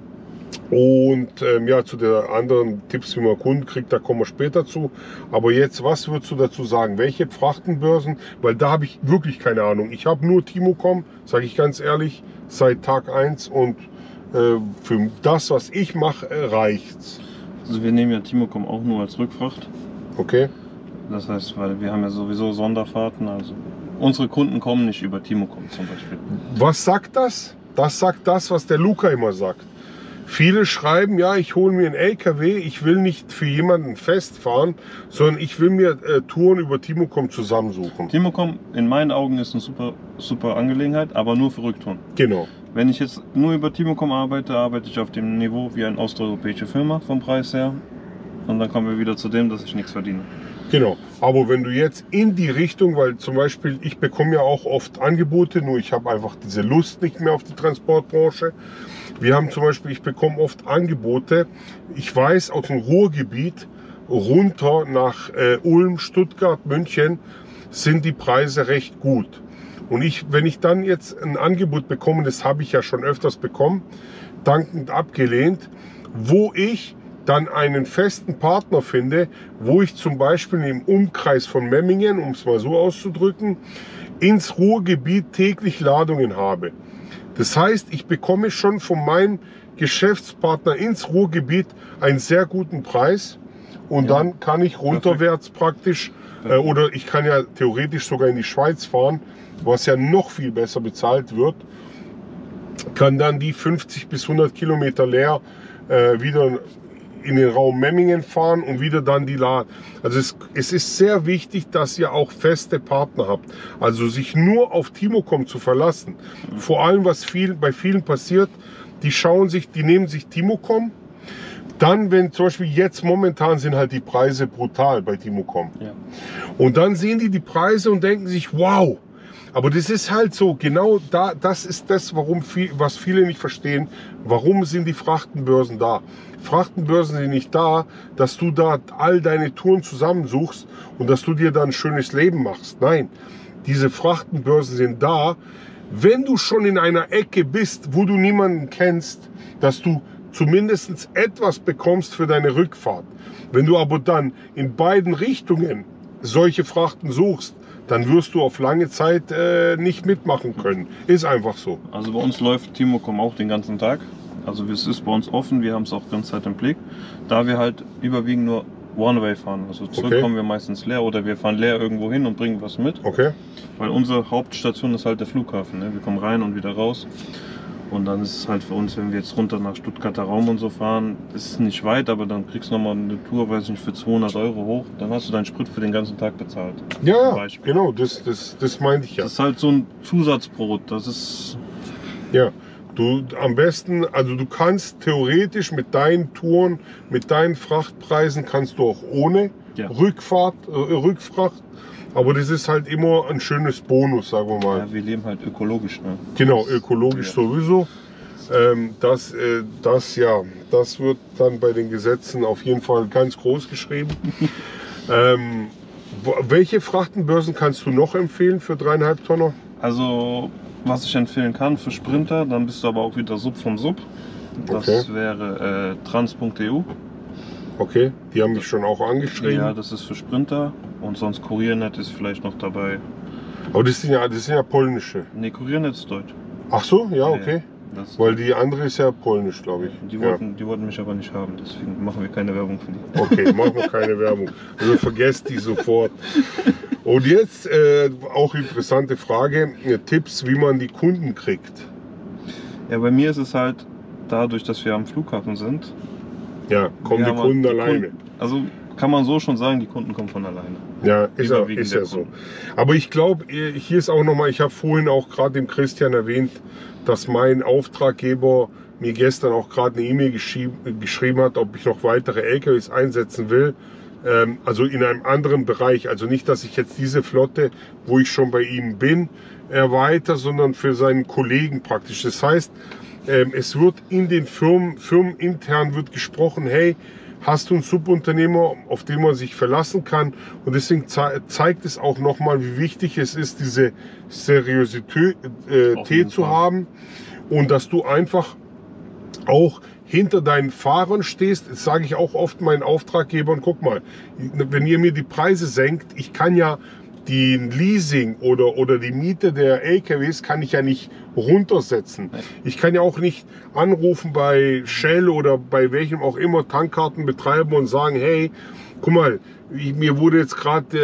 Und ähm, ja, zu der anderen Tipps, wie man Kunden kriegt, da kommen wir später zu. Aber jetzt, was würdest du dazu sagen? Welche Frachtenbörsen? Weil da habe ich wirklich keine Ahnung. Ich habe nur Timocom, sage ich ganz ehrlich, seit Tag eins und äh, für das, was ich mache, äh, reicht's. Also wir nehmen ja Timocom auch nur als Rückfracht. Okay? Das heißt, weil wir haben ja sowieso Sonderfahrten. Also unsere Kunden kommen nicht über Timocom zum Beispiel. Was sagt das? Das sagt das, was der Luca immer sagt. Viele schreiben, ja, ich hole mir einen L K W, ich will nicht für jemanden festfahren, sondern ich will mir äh, Touren über Timocom zusammensuchen. Timocom in meinen Augen ist eine super, super Angelegenheit, aber nur für Rücktouren. Genau. Wenn ich jetzt nur über Timocom arbeite, arbeite ich auf dem Niveau wie eine osteuropäische Firma vom Preis her. Und dann kommen wir wieder zu dem, dass ich nichts verdiene. Genau, aber wenn du jetzt in die Richtung, weil zum Beispiel ich bekomme ja auch oft Angebote, nur ich habe einfach diese Lust nicht mehr auf die Transportbranche. Wir haben zum Beispiel, ich bekomme oft Angebote, ich weiß aus dem Ruhrgebiet runter nach äh, Ulm, Stuttgart, München sind die Preise recht gut. Und ich, wenn ich dann jetzt ein Angebot bekomme, das habe ich ja schon öfters bekommen, dankend abgelehnt, wo ich dann einen festen Partner finde, wo ich zum Beispiel im Umkreis von Memmingen, um es mal so auszudrücken, ins Ruhrgebiet täglich Ladungen habe. Das heißt, ich bekomme schon von meinem Geschäftspartner ins Ruhrgebiet einen sehr guten Preis und Ja. dann kann ich runterwärts praktisch, äh, oder ich kann ja theoretisch sogar in die Schweiz fahren, was ja noch viel besser bezahlt wird, kann dann die fünfzig bis hundert Kilometer leer äh, wieder in den Raum Memmingen fahren und wieder dann die laden. Also es, es ist sehr wichtig, dass ihr auch feste Partner habt. Also sich nur auf Timocom zu verlassen. Mhm. Vor allem, was viel, bei vielen passiert, die schauen sich, die nehmen sich Timocom. Dann, wenn zum Beispiel jetzt momentan sind halt die Preise brutal bei Timocom. Ja. Und dann sehen die die Preise und denken sich, wow. Aber das ist halt so, genau da, das ist das, warum viel, was viele nicht verstehen. Warum sind die Frachtenbörsen da? Frachtenbörsen sind nicht da, dass du da all deine Touren zusammensuchst und dass du dir dann ein schönes Leben machst. Nein, diese Frachtenbörsen sind da, wenn du schon in einer Ecke bist, wo du niemanden kennst, dass du zumindest etwas bekommst für deine Rückfahrt. Wenn du aber dann in beiden Richtungen solche Frachten suchst, dann wirst du auf lange Zeit äh, nicht mitmachen können. Ist einfach so. Also bei uns läuft Timocom auch den ganzen Tag. Also es ist bei uns offen, wir haben es auch die ganze Zeit im Blick. Da wir halt überwiegend nur One-Way fahren. Also zurück okay. kommen wir meistens leer oder wir fahren leer irgendwo hin und bringen was mit. Okay. Weil unsere Hauptstation ist halt der Flughafen. Ne? Wir kommen rein und wieder raus. Und dann ist es halt für uns, wenn wir jetzt runter nach Stuttgarter Raum und so fahren, ist es nicht weit, aber dann kriegst du nochmal eine Tour, weiß ich nicht, für zweihundert Euro hoch. Dann hast du deinen Sprit für den ganzen Tag bezahlt. Ja, genau, das, das, das meinte ich ja. Das ist halt so ein Zusatzbrot, das ist... Ja, du am besten, also du kannst theoretisch mit deinen Touren, mit deinen Frachtpreisen, kannst du auch ohne ja. Rückfahrt, äh, Rückfracht. Aber das ist halt immer ein schönes Bonus, sagen wir mal. Ja, wir leben halt ökologisch. Ne? Genau, ökologisch ja. sowieso. Ähm, das, äh, das, ja, das wird dann bei den Gesetzen auf jeden Fall ganz groß geschrieben. ähm, welche Frachtenbörsen kannst du noch empfehlen für dreieinhalb Tonner? Also, was ich empfehlen kann für Sprinter, dann bist du aber auch wieder Sub vom Sub. Das okay. wäre äh, trans punkt e u. Okay, die haben mich schon auch angeschrieben. Ja, das ist für Sprinter und sonst Kuriernet ist vielleicht noch dabei. Aber das sind ja, das sind ja polnische. Ne, Kuriernet ist deutsch. Ach so, ja, okay. Ja, weil die andere ist ja polnisch, glaube ich. Die wollten, ja. die wollten mich aber nicht haben, deswegen machen wir keine Werbung für die. Okay, machen wir keine Werbung. Also vergesst die sofort. Und jetzt äh, auch interessante Frage, Tipps, wie man die Kunden kriegt. Ja, bei mir ist es halt dadurch, dass wir am Flughafen sind. Ja, kommen die Kunden die alleine. Kunden, also kann man so schon sagen, die Kunden kommen von alleine. Ja, ist ja, ist ja so. Aber ich glaube, hier ist auch nochmal, ich habe vorhin auch gerade dem Christian erwähnt, dass mein Auftraggeber mir gestern auch gerade eine E-Mail geschrieben, geschrieben hat, ob ich noch weitere L K Ws einsetzen will. Ähm, also in einem anderen Bereich. Also nicht, dass ich jetzt diese Flotte, wo ich schon bei ihm bin, erweitere, sondern für seinen Kollegen praktisch. Das heißt, es wird in den Firmen, firmenintern wird gesprochen, hey, hast du einen Subunternehmer, auf den man sich verlassen kann? Und deswegen ze zeigt es auch nochmal, wie wichtig es ist, diese Seriosität äh, zu haben und dass du einfach auch hinter deinen Fahrern stehst. Das sage ich auch oft meinen Auftraggebern, guck mal, wenn ihr mir die Preise senkt, ich kann ja den Leasing oder, oder die Miete der L K Ws kann ich ja nicht runtersetzen. Ich kann ja auch nicht anrufen bei Shell oder bei welchem auch immer Tankkartenbetreiber und sagen, hey, guck mal, ich, mir wurde jetzt gerade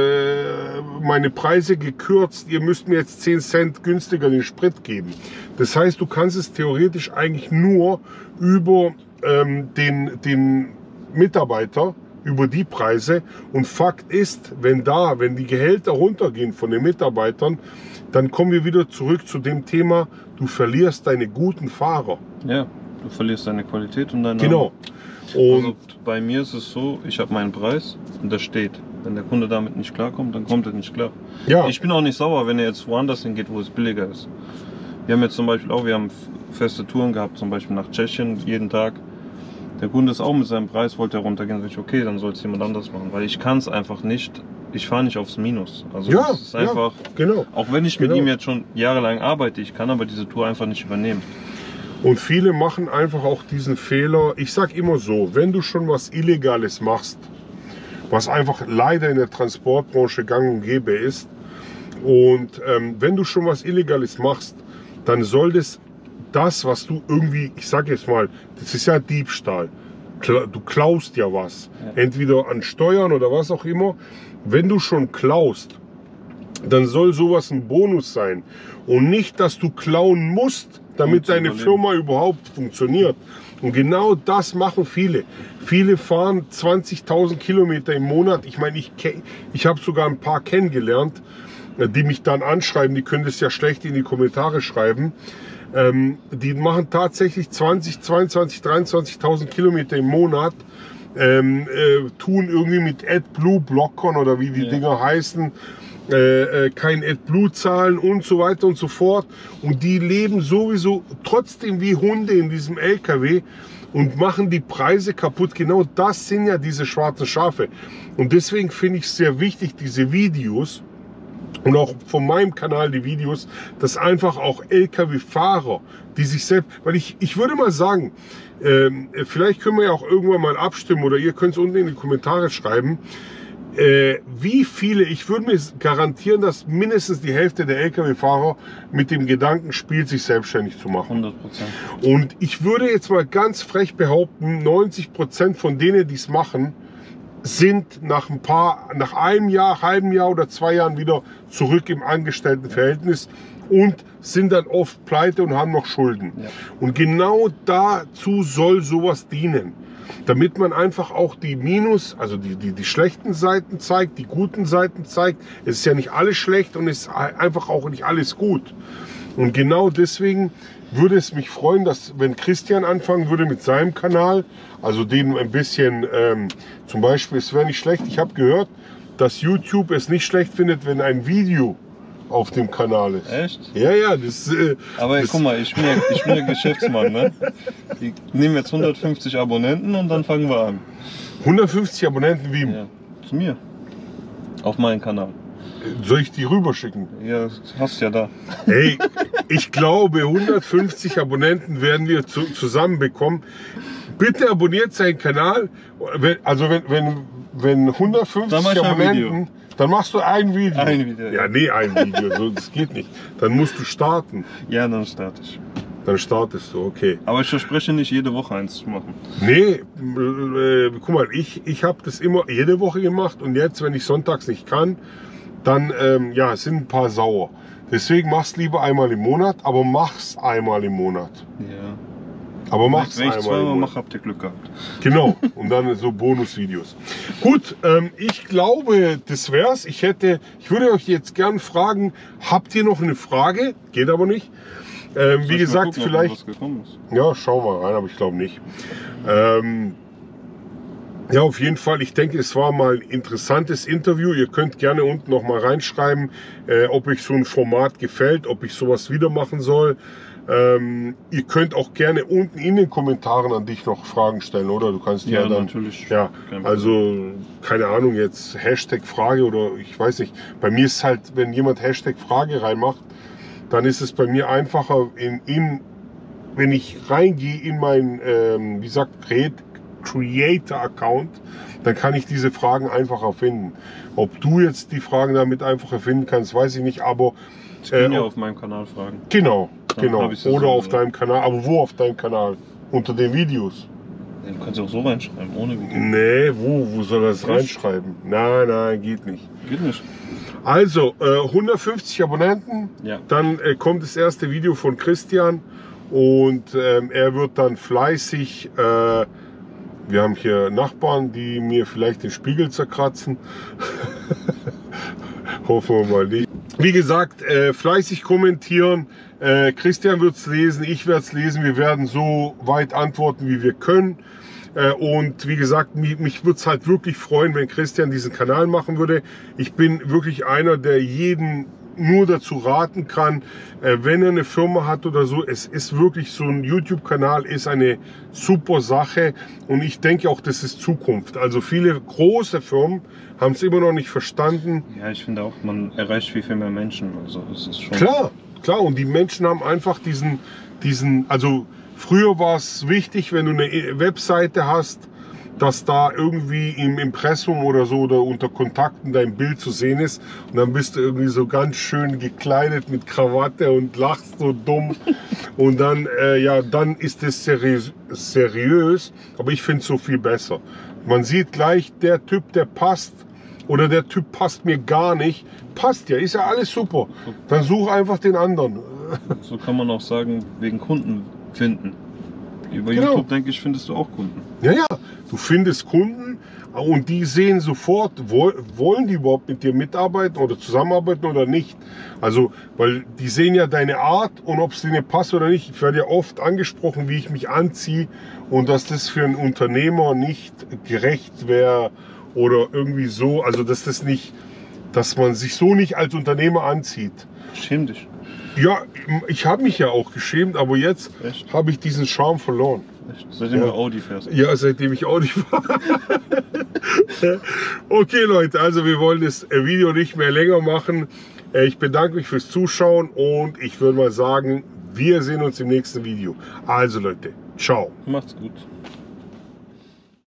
äh, meine Preise gekürzt, ihr müsst mir jetzt zehn Cent günstiger den Sprit geben. Das heißt, du kannst es theoretisch eigentlich nur über ähm, den, den Mitarbeiter, über die Preise. Und Fakt ist, wenn da, wenn die Gehälter runtergehen von den Mitarbeitern, dann kommen wir wieder zurück zu dem Thema, du verlierst deine guten Fahrer. Ja, du verlierst deine Qualität und deine... Genau. Und also bei mir ist es so, ich habe meinen Preis und der steht. Wenn der Kunde damit nicht klarkommt, dann kommt er nicht klar. Ja. Ich bin auch nicht sauer, wenn er jetzt woanders hingeht, wo es billiger ist. Wir haben jetzt zum Beispiel auch, wir haben feste Touren gehabt, zum Beispiel nach Tschechien jeden Tag. Der Kunde ist auch mit seinem Preis, wollte er runtergehen, sag ich, okay, dann soll es jemand anders machen, weil ich kann es einfach nicht, ich fahre nicht aufs Minus. Also ja, es ist einfach, ja, genau. Auch wenn ich mit genau. ihm jetzt schon jahrelang arbeite, ich kann aber diese Tour einfach nicht übernehmen. Und viele machen einfach auch diesen Fehler, ich sag immer so, wenn du schon was Illegales machst, was einfach leider in der Transportbranche gang und gäbe ist, und ähm, wenn du schon was Illegales machst, dann soll das das, was du irgendwie, ich sage jetzt mal, das ist ja Diebstahl. Du klaust ja was. Ja. Entweder an Steuern oder was auch immer. Wenn du schon klaust, dann soll sowas ein Bonus sein. Und nicht, dass du klauen musst, damit deine Firma überhaupt funktioniert. Und genau das machen viele. Viele fahren zwanzigtausend Kilometer im Monat. Ich meine, ich, ich habe sogar ein paar kennengelernt, die mich dann anschreiben. Die können das ja schlecht in die Kommentare schreiben. Ähm, die machen tatsächlich zwanzig, zweiundzwanzig, dreiundzwanzigtausend Kilometer im Monat. Ähm, äh, tun irgendwie mit AdBlue-Blockern oder wie die ja. Dinger heißen, äh, äh, kein AdBlue zahlen und so weiter und so fort. Und die leben sowieso trotzdem wie Hunde in diesem L K W und machen die Preise kaputt. Genau das sind ja diese schwarzen Schafe. Und deswegen finde ich es sehr wichtig, diese Videos und auch von meinem Kanal die Videos, dass einfach auch L K W-Fahrer, die sich selbst, weil ich, ich würde mal sagen, ähm, vielleicht können wir ja auch irgendwann mal abstimmen oder ihr könnt es unten in die Kommentare schreiben, äh, wie viele, ich würde mir garantieren, dass mindestens die Hälfte der L K W-Fahrer mit dem Gedanken spielt, sich selbstständig zu machen. hundert Prozent. Und ich würde jetzt mal ganz frech behaupten, neunzig Prozent von denen, die es machen, sind nach ein paar, nach einem Jahr, halben Jahr oder zwei Jahren wieder zurück im Angestelltenverhältnis und sind dann oft pleite und haben noch Schulden. Ja. Und genau dazu soll sowas dienen. Damit man einfach auch die Minus, also die, die, die schlechten Seiten zeigt, die guten Seiten zeigt. Es ist ja nicht alles schlecht und es ist einfach auch nicht alles gut. Und genau deswegen würde es mich freuen, dass wenn Christian anfangen würde mit seinem Kanal, also den ein bisschen, ähm, zum Beispiel, es wäre nicht schlecht, ich habe gehört, dass YouTube es nicht schlecht findet, wenn ein Video auf dem Kanal ist. Echt? Ja, ja, das... Äh, Aber das, guck mal, ich bin ja, ich bin ja Geschäftsmann, ne? Ich nehme jetzt hundertfünfzig Abonnenten und dann fangen wir an. hundertfünfzig Abonnenten wie? Ja, zu mir. Auf meinen Kanal. Soll ich die rüberschicken? Ja, hast ja da. Hey, ich glaube, hundertfünfzig Abonnenten werden wir zu, zusammenbekommen. Bitte abonniert seinen Kanal. Also wenn, wenn, wenn hundertfünfzig Abonnenten, dann machst du ein Video. Ein Video. Ja, nee, ein Video. So, das geht nicht. Dann musst du starten. Ja, dann starte ich. Dann startest du, okay. Aber ich verspreche nicht, jede Woche eins zu machen. Nee, äh, guck mal, ich, ich habe das immer jede Woche gemacht und jetzt, wenn ich sonntags nicht kann, dann ähm, ja, es sind ein paar sauer. Deswegen mach's lieber einmal im Monat, aber mach's einmal im Monat. Ja. Aber mach's Wenn ich einmal im zweimal Monat. mache, habt ihr Glück gehabt. Genau, und dann so Bonusvideos. Gut, ähm, ich glaube, das wär's. Ich hätte, ich würde euch jetzt gern fragen, habt ihr noch eine Frage? Geht aber nicht. Ähm, wie gesagt, gucken, vielleicht. was gekommen ist. Ja, schauen wir rein, aber ich glaube nicht. Ähm, Ja, auf jeden Fall. Ich denke, es war mal ein interessantes Interview. Ihr könnt gerne unten noch mal reinschreiben, äh, ob euch so ein Format gefällt, ob ich sowas wieder machen soll. Ähm, ihr könnt auch gerne unten in den Kommentaren an dich noch Fragen stellen, oder? Du kannst ja, ja dann, natürlich. Ja, also keine Ahnung jetzt Hashtag Frage oder ich weiß nicht. Bei mir ist halt, wenn jemand Hashtag Frage reinmacht, dann ist es bei mir einfacher, in, in wenn ich reingehe in mein, ähm, wie sagt Creator-Account, dann kann ich diese Fragen einfacher finden. Ob du jetzt die Fragen damit einfacher finden kannst, weiß ich nicht, aber ich kann äh, ja auf meinem Kanal fragen. Genau, dann genau. Oder so auf so. deinem Kanal. Aber wo auf deinem Kanal? Unter den Videos. Du kannst ja auch so reinschreiben, ohne Video. Nee, wo? Wo soll das Echt? reinschreiben? Nein, nein, geht nicht. Geht nicht. Also, äh, hundertfünfzig Abonnenten. Ja. Dann äh, kommt das erste Video von Christian. Und ähm, er wird dann fleißig... Äh, wir haben hier Nachbarn, die mir vielleicht den Spiegel zerkratzen. Hoffen wir mal nicht. Wie gesagt, äh, fleißig kommentieren. Äh, Christian wird es lesen, ich werde es lesen. Wir werden so weit antworten, wie wir können. Äh, und wie gesagt, mich, mich würde es halt wirklich freuen, wenn Christian diesen Kanal machen würde. Ich bin wirklich einer, der jeden nur dazu raten kann, äh, wenn er eine Firma hat oder so. Es ist wirklich so, ein YouTube-Kanal ist eine super Sache und ich denke auch, das ist Zukunft. Also viele große Firmen haben es immer noch nicht verstanden. Ja, ich finde auch, man erreicht viel, viel mehr Menschen. Also das ist schon klar, klar. Und die Menschen haben einfach diesen, diesen, also früher war es wichtig, wenn du eine Webseite hast, dass da irgendwie im Impressum oder so oder unter Kontakten dein Bild zu sehen ist und dann bist du irgendwie so ganz schön gekleidet mit Krawatte und lachst so dumm und dann, äh, ja, dann ist es seriös, seriös, aber ich finde es so viel besser. Man sieht gleich, der Typ, der passt oder der Typ passt mir gar nicht, passt ja, ist ja alles super. Dann such einfach den anderen. So kann man auch sagen, wegen Kunden finden. Über Genau. YouTube, denke ich, findest du auch Kunden. Ja, ja, du findest Kunden und die sehen sofort, wo, wollen die überhaupt mit dir mitarbeiten oder zusammenarbeiten oder nicht. Also, weil die sehen ja deine Art und ob es denen passt oder nicht. Ich werde ja oft angesprochen, wie ich mich anziehe und dass das für einen Unternehmer nicht gerecht wäre oder irgendwie so. Also, dass das nicht, dass man sich so nicht als Unternehmer anzieht. Schäm dich. Ja, ich habe mich ja auch geschämt, aber jetzt Echt? habe ich diesen Charme verloren. Echt? Seitdem Ja. du Audi fährst. Ja, seitdem ich Audi fahre. Okay, Leute, also wir wollen das Video nicht mehr länger machen. Ich bedanke mich fürs Zuschauen und ich würde mal sagen, wir sehen uns im nächsten Video. Also Leute, ciao. Macht's gut.